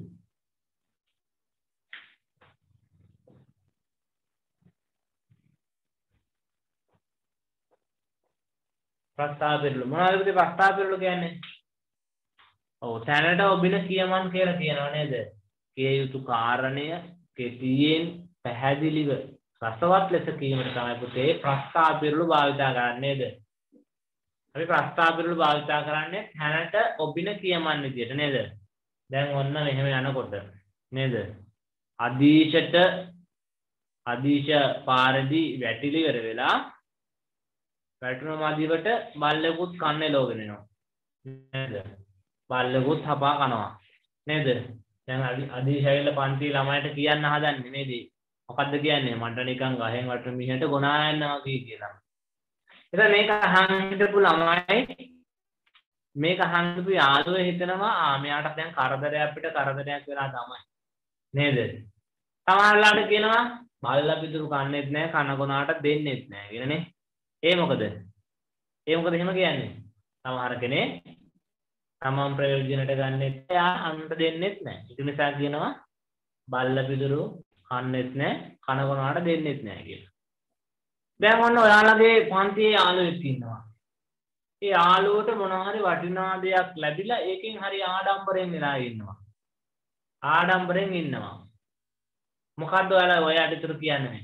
Speaker 1: ප්‍රස්තාව පිරුළු මොනවද පුතේ ප්‍රස්තාව පිරුළු කියන්නේ? ඔව් තැනට ඔබින කියමන් කියලා කියනවා නේද? කිය යුතු කාරණය කෙටියෙන් පැහැදිලිව රසවත් ලෙස කීමට තමයි පුතේ ප්‍රස්තාව පිරුළු භාවිතා කරන්නේ නේද? අපි ප්‍රස්තාව පිරුළු භාවිතා කරන්නේ තැනට ඔබින කියමන් විදියට නේද? දැන් ඔන්න මෙහෙම යනකොට නේද? අදීශට අදීශ පාරදී වැටිලි ඉවර වෙලා වැටුන මදිවට බල්ලෙකුත් කන්න එලවගෙන එනවා නේද? බල්ලෙකුත් හපා කනවා නේද? දැන් අදීශ ඇවිල්ලා පන්ති ළමයිට කියන්න හදන්නේ නේද? මොකද්ද කියන්නේ? මට නිකන් ගහෙන් වටන මිනිහට ගොනා යනවා කියලා. ඉතින් මේක අහන් හිටපු ළමයි මේක අහන්නපු යාළුවෝ හිතනවා ආ මෙයාට දැන් කරදරයක් අපිට කරදරයක් වෙලා තමයි නේද? සමහරලාට කියනවා බල්ලා පිටුරු කන්නේත් නැහැ කනගොනාට දෙන්නෙත් නැහැ කියලානේ. ඒ මොකද? ඒ මොකද එහෙම කියන්නේ? සමහර කෙනෙක් තමන් ප්‍රයෝජනට ගන්නෙත් නැහැ අන්ත දෙන්නෙත් නැහැ. ඒක නිසා කියනවා බල්ලා පිටුරු කන්නේත් නැහැ කනගොනාට දෙන්නෙත් නැහැ කියලා. දැන් ඔන්න ඔයාලගේ පන්තියේ යාළුවෙක් ඉන්නවා. ඒ යාළුවට මොනවා හරි වටිනා දෙයක් ලැබිලා ඒකෙන් හරි ආඩම්බරෙන් වෙලා ඉන්නවා. ආඩම්බරෙන් ඉන්නවා. මොකද්ද ඔයාලා ඔය අදිටුරු කියන්නේ?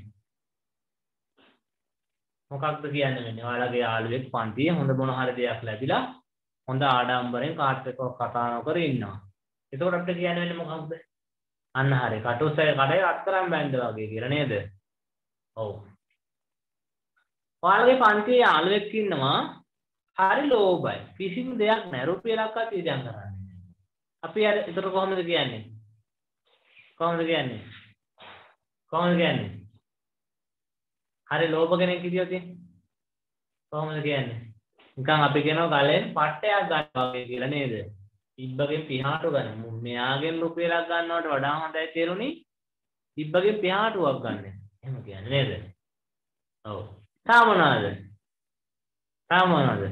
Speaker 1: මොකක්ද කියන්නේ වෙන්නේ? ඔයාලගේ යාළුවෙක් පන්තියේ හොඳ මොන හරි දෙයක් ලැබිලා හොඳ ආඩම්බරෙන් කාට් එකක් කතා නොකර ඉන්නවා. එතකොට අපිට කියන්න වෙන්නේ මොකක්ද? අන්න හරි. කටුස්සගේ කඩේ අත්තරම් බැඳ වගේ කියලා නේද? ඔව්. ඔයාලගේ පන්තියේ යාළුවෙක් ඉන්නවා හරි ලෝභයි. කිසිම දෙයක් නැහැ. රුපියලක්වත් ඉතින් කරන්නේ නැහැ. අපි අර ඒතර කොහොමද කියන්නේ? කොහොමද කියන්නේ? කොහොමද කියන්නේ? හරි ලෝභ කෙනෙක් හිටියොත් කොහොමද කියන්නේ? නිකන් අපි කියනවා ගලෙන් පට්ටයක් ගන්නවා වගේ කියලා නේද? ඉබ්බගෙන් පිහාටු ගන්න. මෙයාගෙන් රුපියලක් ගන්නවට වඩා හොඳයි තේරුණි. ඉබ්බගෙන් පිහාටුවක් ගන්න. එහෙම කියන්නේ නේද? ඔව්. තාම මොනවාද? තාම මොනවාද?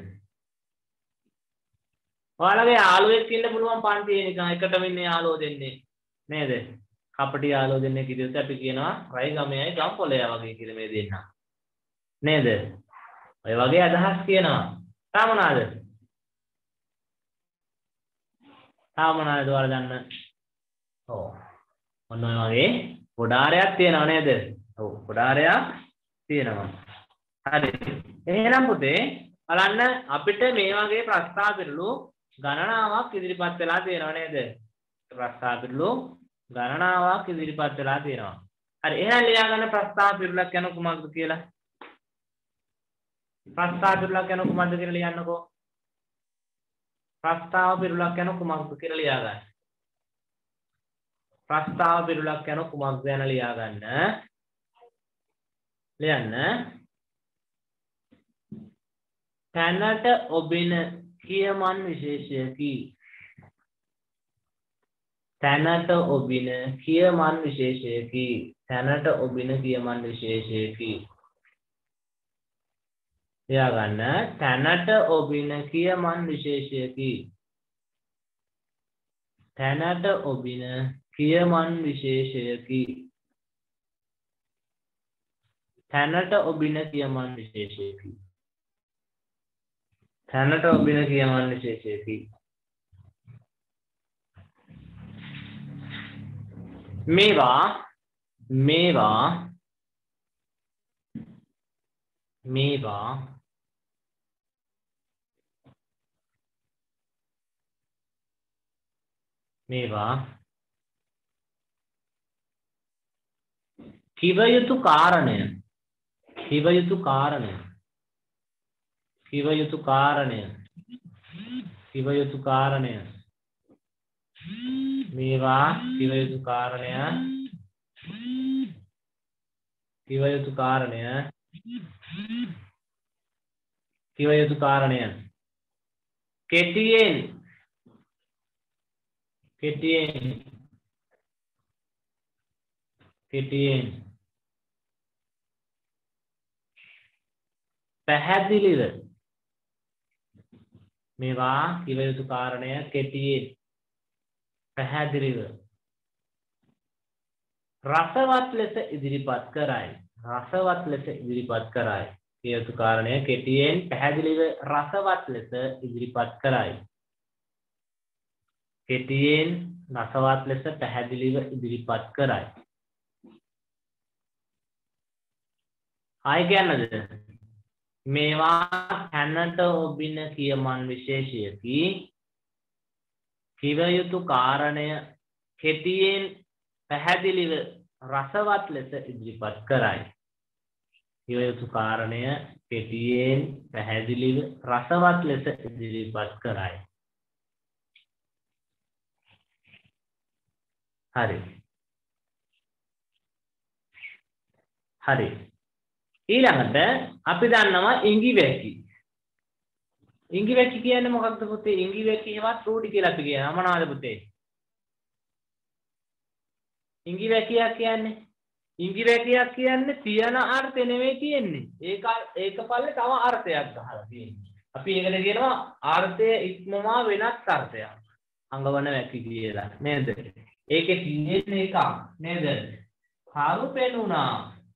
Speaker 1: ඔයාලගේ යාළුවෙක් ඉන්න පුළුවන් පන්තියේ නිකන් එකටම ඉන්න යාළුවෝ දෙන්නේ නේද? කපටි යාළුවෝ දෙන්නේ කිව්වොත් අපි කියනවා රයි ගමයයි ගම්පොළයා වගේ කියලා මේ දෙන්න. නේද? ඔය වගේ අදහස් කියනවා. තාම මොනවාද? තාම මොනවාද ඔයාලා දන්න? ඔව්. ඔන්න ඔය වගේ ගොඩාරයක් තියෙනව නේද? ඔව් ගොඩාරයක් තියෙනවා. හරි. එහෙනම් පුතේ බලන්න අපිට මේ වගේ ප්‍රස්තාව පිළිලු ගණනාවක් ඉදිරිපත් වෙලා තියෙනව නේද? ප්‍රස්තාව පිළිලු ගණනාවක් ඉදිරිපත් වෙලා තියෙනවා. හරි. එහෙනම් ලියා ගන්න ප්‍රස්තාව පිළිලක් යන කුමක්ද කියලා. ප්‍රස්තාව පිළිලක් යන කුමක්ද කියලා ලියන්නකෝ. ප්‍රස්තාව පිළිලක් යන කුමක්ද කියලා ලියා ගන්න. ප්‍රස්තාව පිළිලක් යන කුමක්ද යන ලියා ගන්න. ලියන්න. තැනට ඔබින කියමන් විශේෂයකි. තැනට ඔබින කියමන් විශේෂයකි. තැනට ඔබින කියමන් විශේෂයකි. ලියා ගන්න. තැනට ඔබින කියමන් විශේෂයකි. තැනට ඔබින කියමන් විශේෂයකි. තැනට ඔබින කියමන් විශේෂයකි. තැනට ඔබින කියමන් විශේෂයකි. මේවා මේවා මේවා මේවා කිව යුතු කාරණය කිව යුතු කාරණය කිව යුතු කාරණය කිව යුතු කාරණය මේවා කිව යුතු කාරණය කිව යුතු කාරණය කිව යුතු කාරණය කෙටියෙන් කෙටියෙන් කෙටියෙන් පැහැදිලිව මේවා කිව යුතු කාරණය කෙටියෙන් පැහැදිලිව රසවත් ලෙස ඉදිරිපත් කරයි. රසවත් ලෙස ඉදිරිපත් කරයි. කිව යුතු කාරණය කෙටියෙන් පැහැදිලිව රසවත් ලෙස ඉදිරිපත් කරයි. කෙටියෙන් රසවත් ලෙස පැහැදිලිව ඉදිරිපත් කරයි. ආයි කියන්නද? මේවා තැනට ඔබින කියමන් විශේෂයකි. කිව යුතු කාරණය කෙටියෙන් පැහැදිලිව රසවත් ලෙස ඉදිරිපත් කරයි. කිව යුතු කාරණය කෙටියෙන් පැහැදිලිව රසවත් ලෙස ඉදිරිපත් කරයි. හරි. හරි. ඊළඟට අපි දන්නවා ඉඟි වැකි. ඉඟි වැකි කියන්නේ මොකක්ද පුතේ? ඉඟි වැකි හෙවත් රූඩි කියලා අපි කියනවා. මොනවාද පුතේ? ඉඟි වැකියක් කියන්නේ ඉඟි වැකියක් කියන්නේ තියන අර්ථය නෙමෙයි තියෙන්නේ. ඒක ඒක පල්ලේ තව අර්ථයක් ගහලා තියෙන්නේ. අපි ඒකට කියනවා අර්ථය ඉක්මවා වෙනත් අර්ථයක්. අඟවන වැකි කියලා. නේද? ඒකේ තියෙන්නේ එකක් නේද? කරු පෙනුණා.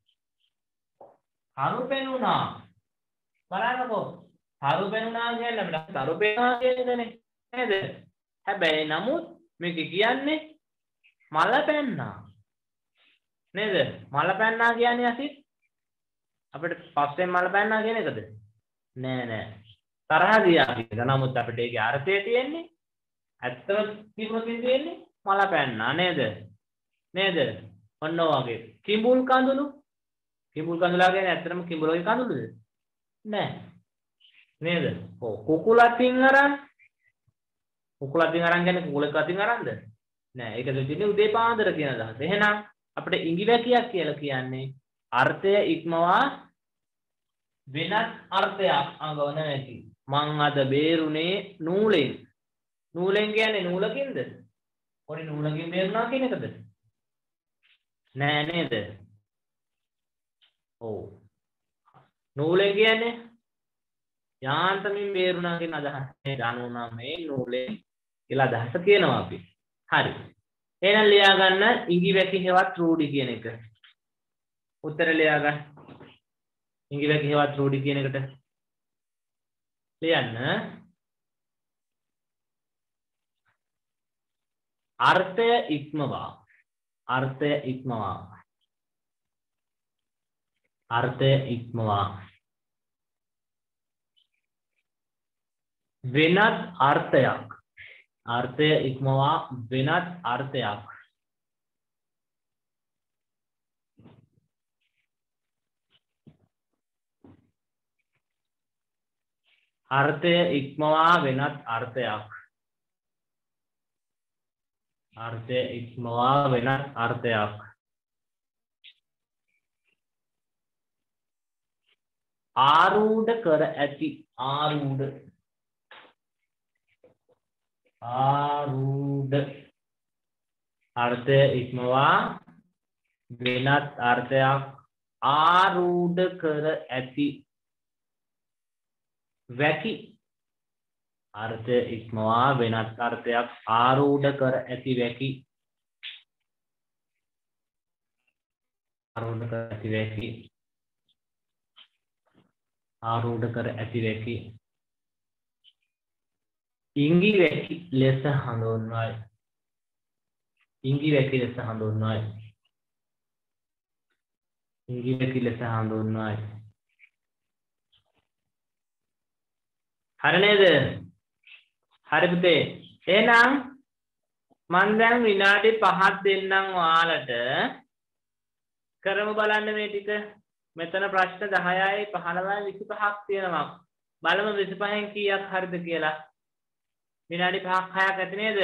Speaker 1: කරු පෙනුණා. බලන්නකෝ. කරු පෙනුණා කියන්නේ අපිට කරු පෙනුණා කියනේනේ. නේද? හැබැයි නමුත් මේක කියන්නේ මල පැන්නා. නේද? මල පැන්නා කියන්නේ අසිත් අපිට පස්සෙන් මල පැන්නා කියන එකද? නෑ නෑ. තරහ ගියා කියන. නමුත් අපිට ඒකේ අර්ථය තියෙන්නේ ඇත්තම කිව්වකින් තියෙන්නේ මල පැන්නා නේද? නේද? ඔන්න ඔයගේ. කිඹුල් කඳුළු. කිඹුල් කඳුලා කියන්නේ ඇත්තටම කිඹුලගේ කඳුළුද? නෑ. නේද? ඔව්. කුකුලටින් අරන්. කුකුලටින් අරන් කියන්නේ කුකුලක අතින් අරන්ද? නෑ. ඒක දෙන්නේ උදේ පාන්දර කියන අදහස. එහෙනම් අපිට ඉඟි වැකියක් කියලා කියන්නේ අර්ථය ඉක්මවා වෙනත් අර්ථයක් අඟවන වැකි. මං අද බේරුනේ නූලෙන්. නූලෙන් කියන්නේ නූලකින්ද? පොඩි නූලකින් බේරුණා කියන එකද? නෑ නේද? ඔව්. නූලෙන් කියන්නේ යාන්තමින් බේරුණා කියන අදහස. මේ දනුනා මේ නූලෙන් කියලා අදහස කියනවා අපි. හරි. එහෙනම් ලියා ගන්න ඉඟි වැකි හෙවත් රූඩි කියන එක. උත්තර ලියා ගන්න. ඉඟි වැකි හෙවත් රූඩි කියන එකට ලියන්න. අර්ථය ඉක්මවා. අර්ථය ඉක්මවා. අර්ථය ඉක්මවා. වෙනත් අර්ථයක්. අර්ථය ඉක්මවා වෙනත් අර්ථයක්. අර්ථය ඉක්මවා වෙනත් අර්ථයක්. අර්ථය ඉක්මවා වෙනත් අර්ථයක්. ආරූඪ කර ඇති. ආරූඪ ආරූඪ අර්ථය ඉක්මවා වෙනත් අර්ථයක්. ආරූඪ කර ඇති වැකි. අර්ථය ඉක්මවා වෙනත් අර්ථයක්. ආරූඪ කර ඇති වැකි. ආරූඪ කර ඇති වැකි. ආරූඪ කර ඇති වැකි. ඉඟි වැකි ලෙස හඳුන්වයි. ඉඟි වැකි ලෙස හඳුන්වයි. ඉඟි වැකි ලෙස හඳුන්වයි. හරි නේද? හරි පුතේ. එහෙනම් මම දැන් විනාඩි පහක් දෙන්නම් ඔයාලට. කරමු බලන්න මේ ටික. මෙතන ප්‍රශ්න දහයයි පහළොවයි විසිපහක් තියෙනවා. බලමු විසිපහෙන් කීයක් හරිද කියලා. විනාඩි පහක් හයක් ඇති නේද?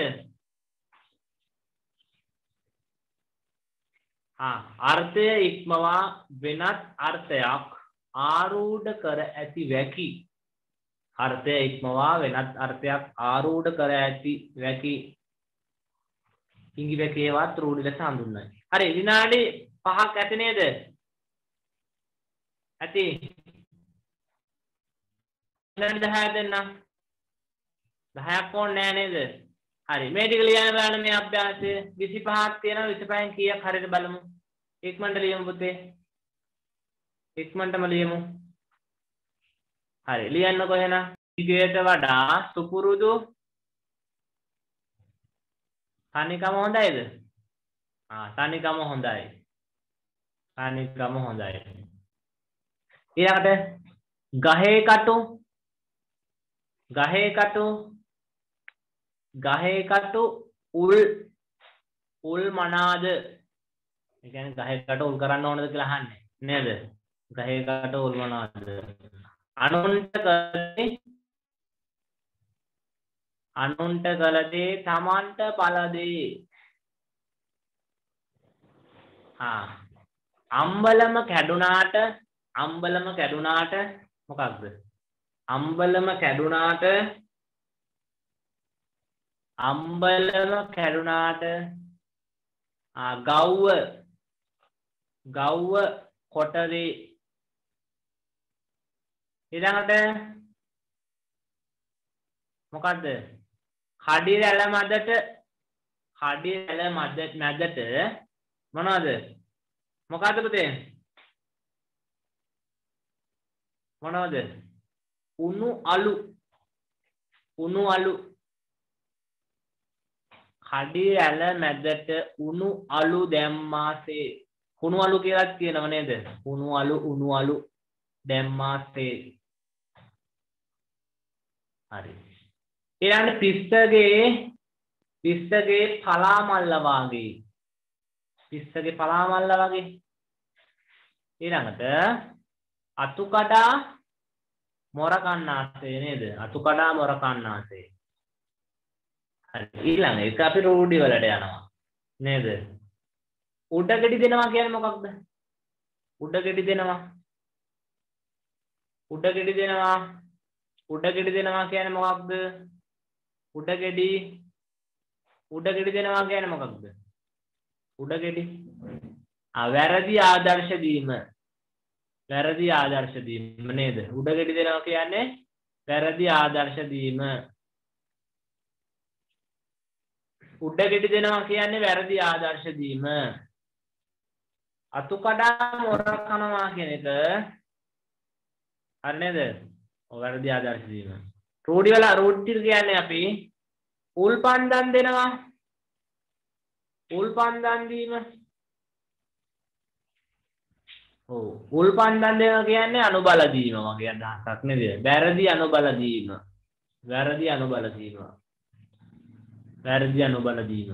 Speaker 1: ආ අර්ථය ඉක්මවා වෙනත් අර්ථයක් ආරූඪ කර ඇති වැකි. අර්ථය ඉක්මවා වෙනත් අර්ථයක් ආරූඪ කර ඇති වැකි. ඉඟි වැකියවත් රූඩි ලෙස හඳුන්වයි. හරි විනාඩි පහක් ඇති නේද? ඇති. විනාඩි දහයක් දෙන්නම්. දහයක් ඕනේ නෑ නේද? හරි මේ ටික ලියන්න බලන්න මේ අභ්‍යාසය. විසිපහක් තියෙනවා. විසිපහෙන් කීයක් හරිද බලමු. ඉක්මනට ලියමු පුතේ. ඉක්මනටම ලියමු. හරි ලියන්නකො එහෙනම්. ඊට වඩා සුපුරුදු තනිකම හොඳයිද? ආ තනිකම හොඳයි. තනිකම හොඳයි. ඊළඟට ගහේ කටු. ගහේ කටු. ගහේ කටු උල්. උල් මනාද? ඒ කියන්නේ ගහේ කටු උල් කරන්න ඕනද කියලා අහන්නේ නේද? ගහේ කටු උල් මනාද? අනුන්ට කලේ අනුන්ට කලදේ තමන්ට පළදේ. ආ අම්බලම කැඩුනාට අම්බලම කැඩුනාට මොකක්ද? අම්බලම කැඩුනාට අම්බලම කැඩුනාට ආ ගව්ව ගව්ව කොටරේ ඊළඟට මොකද්ද කඩි රැළ මැදට කඩි රැළ මැද මැදට මොනවද මොකද්ද පුතේ මොනවද උණු අලු උණු අලු කඩි රැළ මැදට උණු අලු දැම්මාසේ කුණු අලු කියලා කියනව නේද කුණු අලු උණු අලු දැම්මාසේ හරි ඊළඟ පිස්සගේ පිස්සගේ පලා මල්ල වාගේ පිස්සගේ පලා මල්ල වගේ ඊළඟට අතු කඩා මොර කන්නාසේ නේද අතු කඩා මොර කන්නාසේ හරි ඊළඟ එක අපි රූඩි වලට යනවා නේද උඩ ගෙඩි දෙනවා කියන්නේ මොකක්ද උඩ ගෙඩි දෙනවා උඩ ගෙඩි දෙනවා උඩ ගෙඩි දෙනවා කියන්නේ මොකක්ද උඩ ගෙඩි උඩ ගෙඩි දෙනවා කියන්නේ මොකක්ද උඩ ගෙඩි ආ වැරදි ආදර්ශ දීම වැරදි ආදර්ශ දීම නේද උඩ ගෙඩි දෙනවා කියන්නේ වැරදි ආදර්ශ දීම උඩ ගෙඩි දෙනවා කියන්නේ වැරදි ආදර්ශ දීම අතු කඩා මොර කනවා කියන එක හරි නේද ඔය වැරදි ආදර්ශ දීම රූඩි වල රූඩි කියන්නේ අපි උල් පන්දම් දෙනවා උල් පන්දම් දීම ඔව් උල් පන්දම් දෙනවා කියන්නේ අනුබල දීම වගේ අදහසක් නේද වැරදි අනුබල දීම වැරදි අනුබල දීම වැරදි අනුබල දීම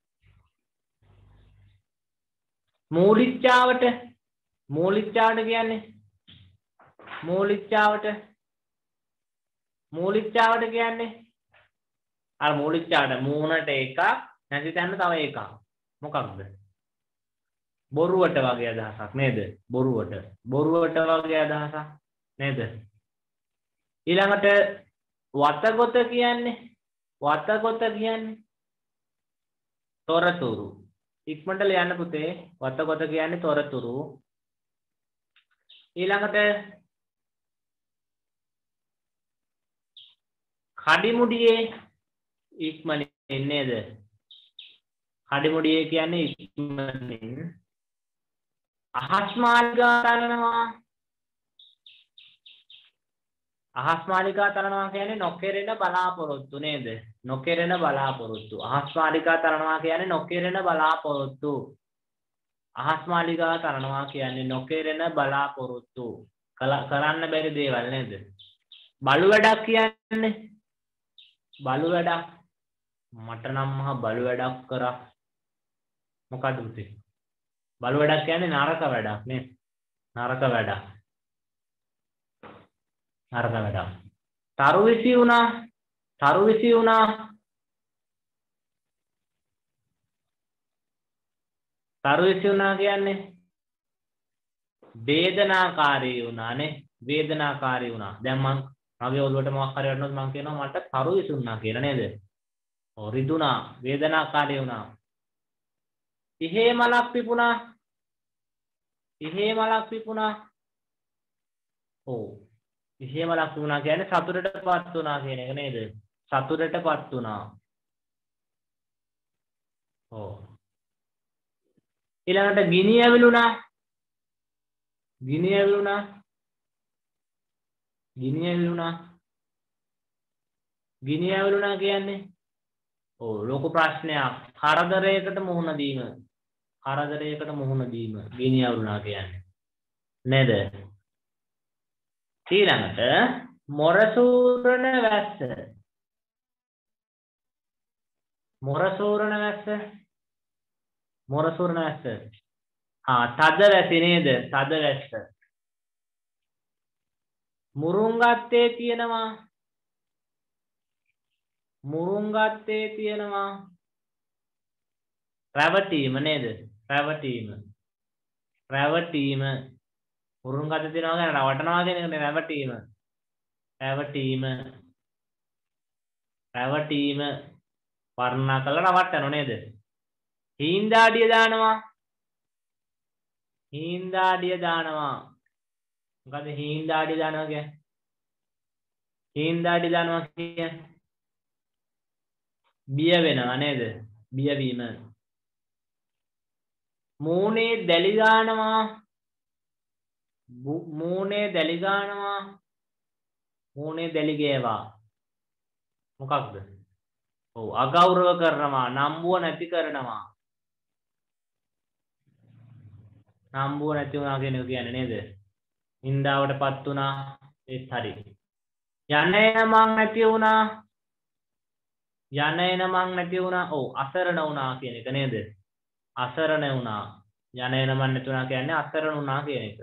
Speaker 1: මූලිච්ඡාවට මූලිච්ඡාවට කියන්නේ මූලිච්ඡාවට මූලිච්ඡාවට කියන්නේ අර මූලිච්ඡාවට මූණට එකක් නැති තැන තව එකක් මොකක්ද බොරුවට වගේ අදහසක් නේද බොරුවට බොරුවට වගේ අදහසක් නේද ඊළඟට වතගොත කියන්නේ වතගොත කියන්නේ තොරතුරු ඉක්මනට ලියන්න පුතේ වතගොත කියන්නේ තොරතුරු ඊළඟට කඩිමුඩියේ ඉක්මනින් නේද කඩිමුඩියේ කියන්නේ ඉක්මනින් අහස් මාලිගා තනනවා අහස් මාලිගා තනනවා කියන්නේ නොකෙරෙන බලාපොරොත්තු නේද නොකෙරෙන බලාපොරොත්තු අහස් මාලිගා තනනවා කියන්නේ නොකෙරෙන බලාපොරොත්තු අහස් මාලිගා තනනවා කියන්නේ නොකෙරෙන බලාපොරොත්තු කරන්න බැරි දේවල් නේද බලු වැඩක් කියන්නේ බලු වැඩක් මට නම් මහ බලු වැඩක් කරා මොකද්ද පුතේ බලු වැඩක් කියන්නේ නරක වැඩක් නේ නරක වැඩක් නරක වැඩක් තරු විසි වුණා තරු විසි වුණා තරු විසි වුණා කියන්නේ වේදනාකාරී වුණානේ වේදනාකාරී වුණා දැන් මං මගේ ඔළුවට මොකක් හරි වටනොත් මං කියනවා මට තරු විසි වුණා කියලා නේද ඔව් රිදුණා වේදනාකාරී වුණා ඉහේ මලක් පිපුණා ඉහේ මලක් පිපුණා ඔව් ඉහේ මලක් පිපුණා කියන්නේ සතුටටපත් වුණා කියන එක නේද සතුටටපත් වුණා ඔව් ඊළඟට ගිනි ඇවිලුණා ගිනි ඇවිලුණා ගිනි ඇවිලුණා ගිනි ඇවිලුණා කියන්නේ ඔව් ලොකු ප්‍රශ්නයක් කරදරයකට මුහුණ දීම කරදරයකට මුහුණ දීම ගිනි ඇවිලුණා කියන්නේ නේද ඊළඟට මොරසූරන වැස්ස මොරසූරන වැස්ස මොරසූරන වැස්ස ආ තද වැසි නේද තද වැස්ස මුරුංගත්තේ තියෙනවා මුරුංගත්තේ තියෙනවා රැවටීම නේද රැවටීම රැවටීම මුරුංගත්තේ තියෙනවා කියන්නේ රවටනවා කියන එකනේ රැවටීම රැවටීම රැවටීම වර්ණනා කළා නවත්තනෝ නේද? හීන්දාඩිය දානවා. හීන්දාඩිය දානවා. මොකද හීන්දාඩිය දානවා කියන්නේ? හීන්දාඩිය දානවා කියන්නේ බිය වෙනවා නේද? බිය වීම. මූණේ දැලි දානවා. මූණේ දැලි දානවා. මූණේ දැලි ගේවා. මොකක්ද? ඔව් අගෞරව කරනවා, නම්බුව නැති කරනවා. නම්බුව නැති වුණා කියන එක කියන්නේ නේද? නින්දාවටපත් වුණා ඒත් හරි. යන්නේ මං නැති වුණා. යන්නේ මං නැති වුණා. ඔව් අසරණ වුණා කියන එක නේද? අසරණ වුණා. යන්නේ මං නැති වුණා කියන්නේ අසරණ වුණා කියන එක.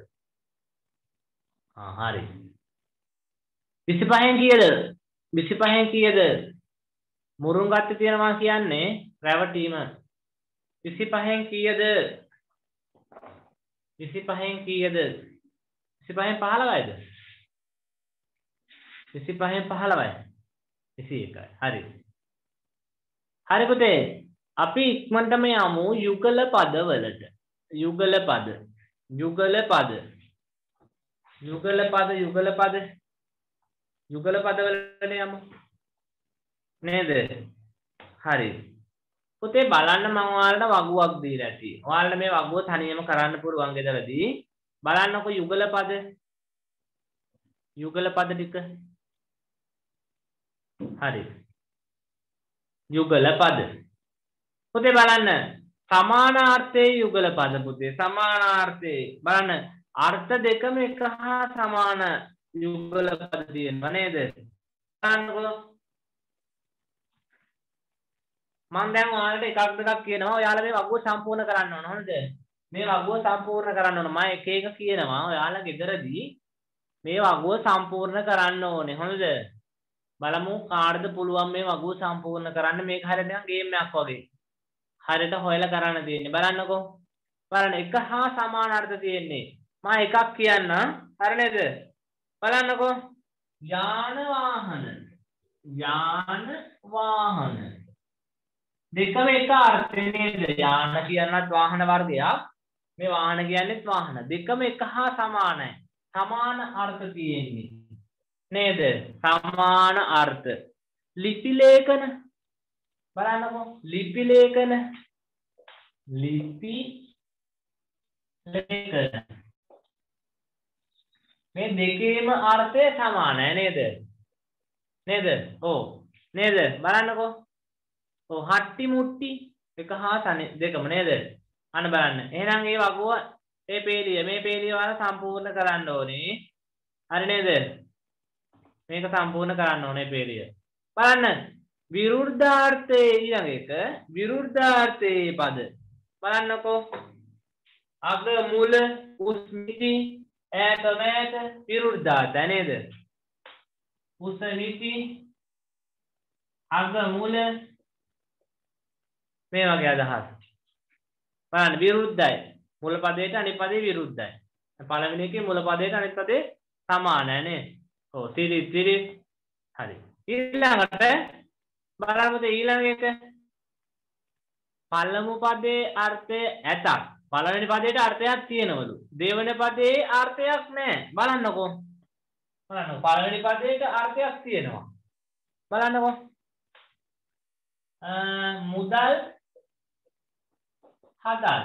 Speaker 1: ආ හරි. විසිපහෙන් කීයද? විසිපහෙන් කීයද? මුරුංගත්තේ තියෙනවා කියන්නේ රැවටීම. විසිපහෙන් කීයද? විසිපහෙන් කීයද? විසිපහෙන් පහළොවයිද? විසිපහෙන් පහළොවයි. විසි එකයි. හරි. හරි පුතේ. අපි ඉක්මනටම යමු යුගල පද වලට. යුගල පද. යුගල පද. යුගල පද යුගල පද. යුගල පද වලට යමු. නේද? හරි. පුතේ බලන්න මම ඔයාලට වගුවක් දීලා ඇති. ඔයාලට මේ වගුව තනියම කරන්න පුළුවන් ගෙදරදී. බලන්නකො යුගල පද. යුගල පද ටික. හරි. යුගල පද. පුතේ බලන්න සමානාර්ථයේ යුගල පද පුතේ. සමානාර්ථයේ බලන්න අර්ථ දෙකම එක හා සමාන යුගල පද තියෙනවා නේද? බලන්නකො මම දැන් ඔයාලට එකක් දෙකක් කියනවා. ඔයාලා මේ වගුව සම්පූර්ණ කරන්න ඕන. හරිද? මේ වගුව සම්පූර්ණ කරන්න ඕන. මම එක එක කියනවා. ඔයාලා ගෙදරදී මේ වගුව සම්පූර්ණ කරන්න ඕනේ. හරිද? බලමු කාටද පුළුවන් මේ වගුව සම්පූර්ණ කරන්න. මේක හරියට නිකන් ගේම් එකක් වගේ. හරියට හොයලා කරන්න තියෙන්නේ. බලන්නකෝ. බලන්න එක හා සමාන අර්ථ තියෙන්නේ. මම එකක් කියන්නම්. හරි නේද? බලන්නකෝ. යාන වාහන. යාන වාහන. දෙකම එක අර්ථය නේද? යාන කියනත් වාහන වර්ගයක්. මේ වාහන කියන්නේත් වාහන. දෙකම එක හා සමානයි. සමාන අර්ථ තියෙන්නේ. නේද? සමාන අර්ථ. ලිපි ලේඛන බලන්නකෝ. ලිපි ලේඛන. ලිපි ලේඛන. මේ දෙකේම අර්ථය සමානයි නේද? නේද? ඔව්. නේද? බලන්නකෝ. ඔව් හට්ටි මුට්ටි එක හා තනි දෙකම නේද? අන්න බලන්න. එහෙනම් මේ වගුව මේ පේලිය මේ පේලිය වල සම්පූර්ණ කරන්න ඕනේ. හරි නේද? මේක සම්පූර්ණ කරන්න ඕනේ පේලිය. බලන්න විරුද්ධාර්ථයේ ඊළඟ එක විරුද්ධාර්ථයේ පද. බලන්නකෝ. අග මුල උස් මිටි ඈත මෑත විරුද්ධාර්ථ නේද? උස මිටි අග මුල මේ වගේ අදහස්. බලන්න විරුද්ධයි. මුල පදයට අනිත් පදේ විරුද්ධයි. පළවෙනි එකේ මුල පදයට අනිත් පදේ සමානයි නේද? ඔව් තිරි තිරි. හරි. ඊළඟට බලමු ඊළඟ එක. පළමු පදේ අර්ථය ඇතක්. පළවෙනි පදයට අර්ථයක් තියෙනවලු. දෙවෙනි පදේ අර්ථයක් නැහැ. බලන්නකෝ. බලන්න පළවෙනි පදයට අර්ථයක් තියෙනවා. බලන්නකෝ. මුදල් හදල්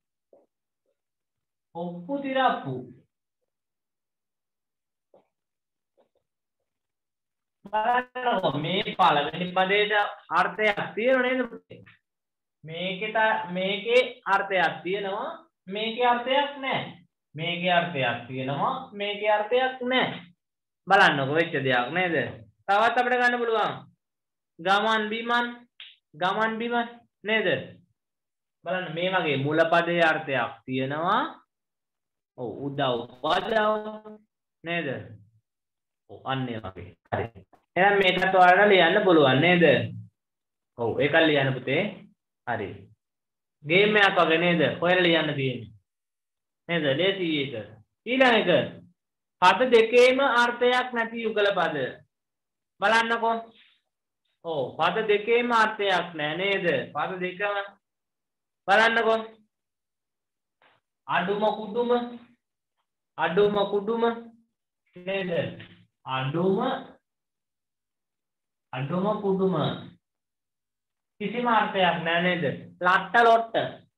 Speaker 1: ඔප්පු තිරප්පු බලන්නකො මේ පළවෙනි පදේට අර්ථයක් තියෙනව නේද පුතේ? මේකේ මේකේ අර්ථයක් තියෙනවා මේකේ අර්ථයක් නැහැ. මේකේ අර්ථයක් තියෙනවා මේකේ අර්ථයක් නැහැ. බලන්නකො වෙච්ච දෙයක් නේද? තවත් අපිට ගන්න පුළුවන් ගමන් බිමන් ගමන් බිමන් නේද? බලන්න මේ වගේ මුල පදයේ අර්ථයක් තියෙනවා. ඔව් උදව් පදව නේද? ඔව් අන්න ඒ වගේ. හරි. එහෙනම් මේකත් ඔයාලට ලියන්න පුළුවන් නේද? ඔව් ඒක ලියන්න පුතේ. හරි. ගේම් එකක් වගේ නේද? ඔයාලා ලියන්න තියෙන්නේ. නේද? ලේසි එක. ඊළඟ එක පද දෙකේම අර්ථයක් නැති යුගල පද. බලන්නකෝ. ඔව් පද දෙකේම අර්ථයක් නැහැ නේද? පද දෙකම බලන්නකෝ. අඩුම කුඩුම අඩුම කුඩුම නේද? අඩුම අඩුම කුඩුම කිසිම අර්ථයක් නැහැ නේද? ලට්ට ලොට්ට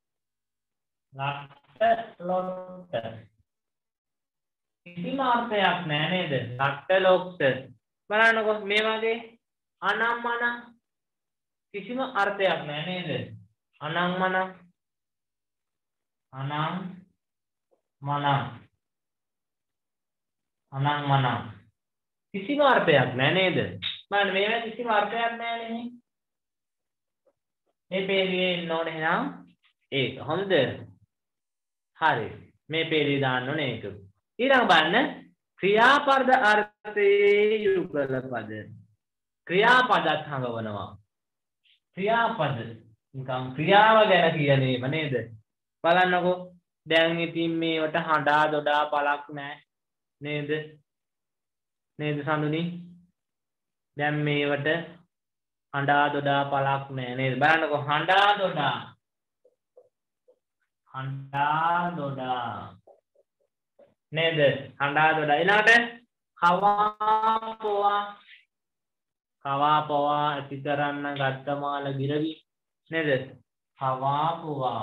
Speaker 1: ලට්ට ලොට්ට කිසිම අර්ථයක් නැහැ නේද? ලට්ට ලොට්ට බලන්නකො මේ වගේ අනම්මන කිසිම අර්ථයක් නැහැ නේද? අනම්මන අනම් මන අනම්මන කිසිම අර්ථයක් නැහැ නේද? බලන්න මේවා කිසිම අර්ථයක් නැහැ නේ. මේ පේළියේ ඉන්න ඕනේ එහෙනම් ඒක. හොඳද? හරි. මේ පේළිය දාන්න ඕනේ ඒක. ඊළඟ බලන්න ක්‍රියාපද අර්ථයේ යුගල පද. ක්‍රියාපදත් හඟවනවා. ක්‍රියාපද නිකම් ක්‍රියාව ගැන කියන්නේම නේද? බලන්නකෝ දැන් ඉතින් මේවට හඬා දොඩා පළක් නැහැ නේද? නේද සඳුනි? දැන් මේවට හඬා දොඩා පළක් නැහැ නේද? බලන්නකෝ හඬා දොඩා හඬා දොඩා නේද? හඬා දොඩා ඊළඟට කවා පොවා කවා පොවා ඇති කරන්න ගත්තමාල ගිරවි නේද? කවා පොවා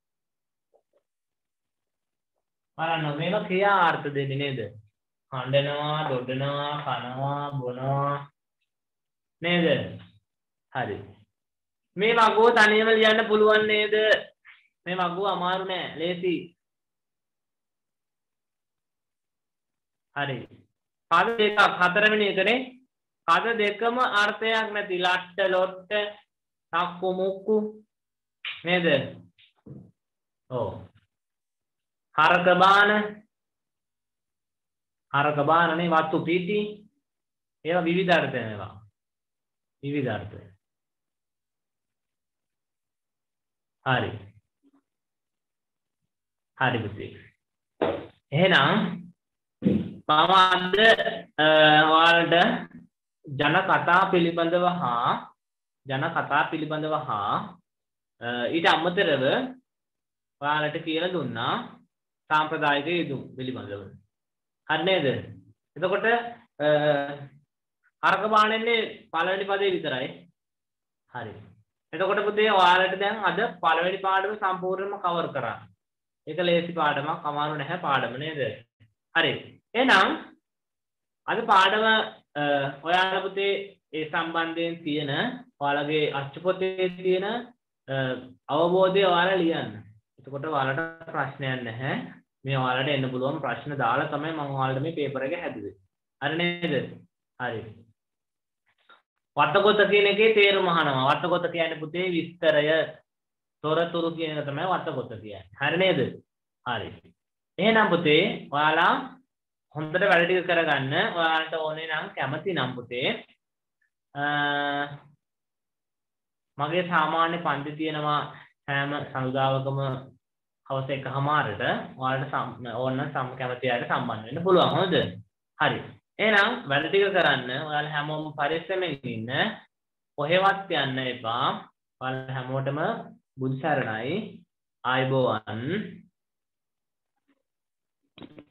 Speaker 1: බලන්න මේවා ක්‍රියාර්ථ දෙන්නේ නේද? හඬනවා දොඩනවා කනවා බොනවා නේද? හරි. මේ වගුව තනියම ලියන්න පුළුවන් නේද? මේ වගුව අමාරු නෑ ලේසි. හරි. පද දෙකක් හතරවෙනි එකනේ. පද දෙකම අර්ථයක් නැති ලට්ට ලොට්ට තක්කු මුක්කු නේද? ඔව්. හරක බාන හරක බානනේ වත්තු පීටි ඒවා විවිධ අර්ථ වෙනවා. විවිධ අර්ථ. හරි. හරි පුතේ. එහෙනම් මම අද ඔයාලට ජන කතා පිළිබඳව හා ජන කතා පිළිබඳව හා ඊට අමතරව ඔයාලට කියලා දුන්නා සාම්ප්‍රදායික යෙදුම් පිළිබඳව. හරි නේද? එතකොට හරක බාණන්නේ පළවෙනි පදේ විතරයි. හරි. එතකොට පුතේ ඔයාලට දැන් අද පළවෙනි පාඩම සම්පූර්ණයෙන්ම කවර් කරා. ඒක ලේසි පාඩමක්, අමාරු නැහැ පාඩම නේද? හරි. එහෙනම් අද පාඩම ඔයාලා පුතේ ඒ සම්බන්ධයෙන් තියෙන ඔයාලගේ අච්චු පොතේ තියෙන අවබෝධය ඔයාලා ලියන්න. එතකොට ඔයාලට ප්‍රශ්නයක් නැහැ. මේ ඔයාලට එන්න පුළුවන් ප්‍රශ්න දාලා තමයි මම ඔයාලට මේ පේපර් එක හැදුවේ. හරි නේද? හරි. වටකොත කියන එකේ තේරුම අහනවා. වටකොත කියන්නේ පුතේ විස්තරය, තොරතුරු කියන එක තමයි වටකොත කියන්නේ. හරි නේද? හරි. එහෙනම් පුතේ ඔයාලා හොඳට වැඩ ටික කරගන්න. ඔයාලට ඕනේ නම් කැමති නම් පුතේ මගේ සාමාන්‍ය පන්ති තියෙනවා හැම සඳුදාවකම හවස එකමාරට. ඔයාලට ඕන සම් කැමති අයට සම්බන්ධ වෙන්න පුළුවන්. හොඳද? හරි. එහෙනම් වැඩ ටික කරන්න. ඔයාලා හැමෝම පරිස්සමෙන් ඉන්න. කොහෙවත් යන්න එපා. ඔයාලා හැමෝටම බුදු සරණයි. ආයුබෝවන්.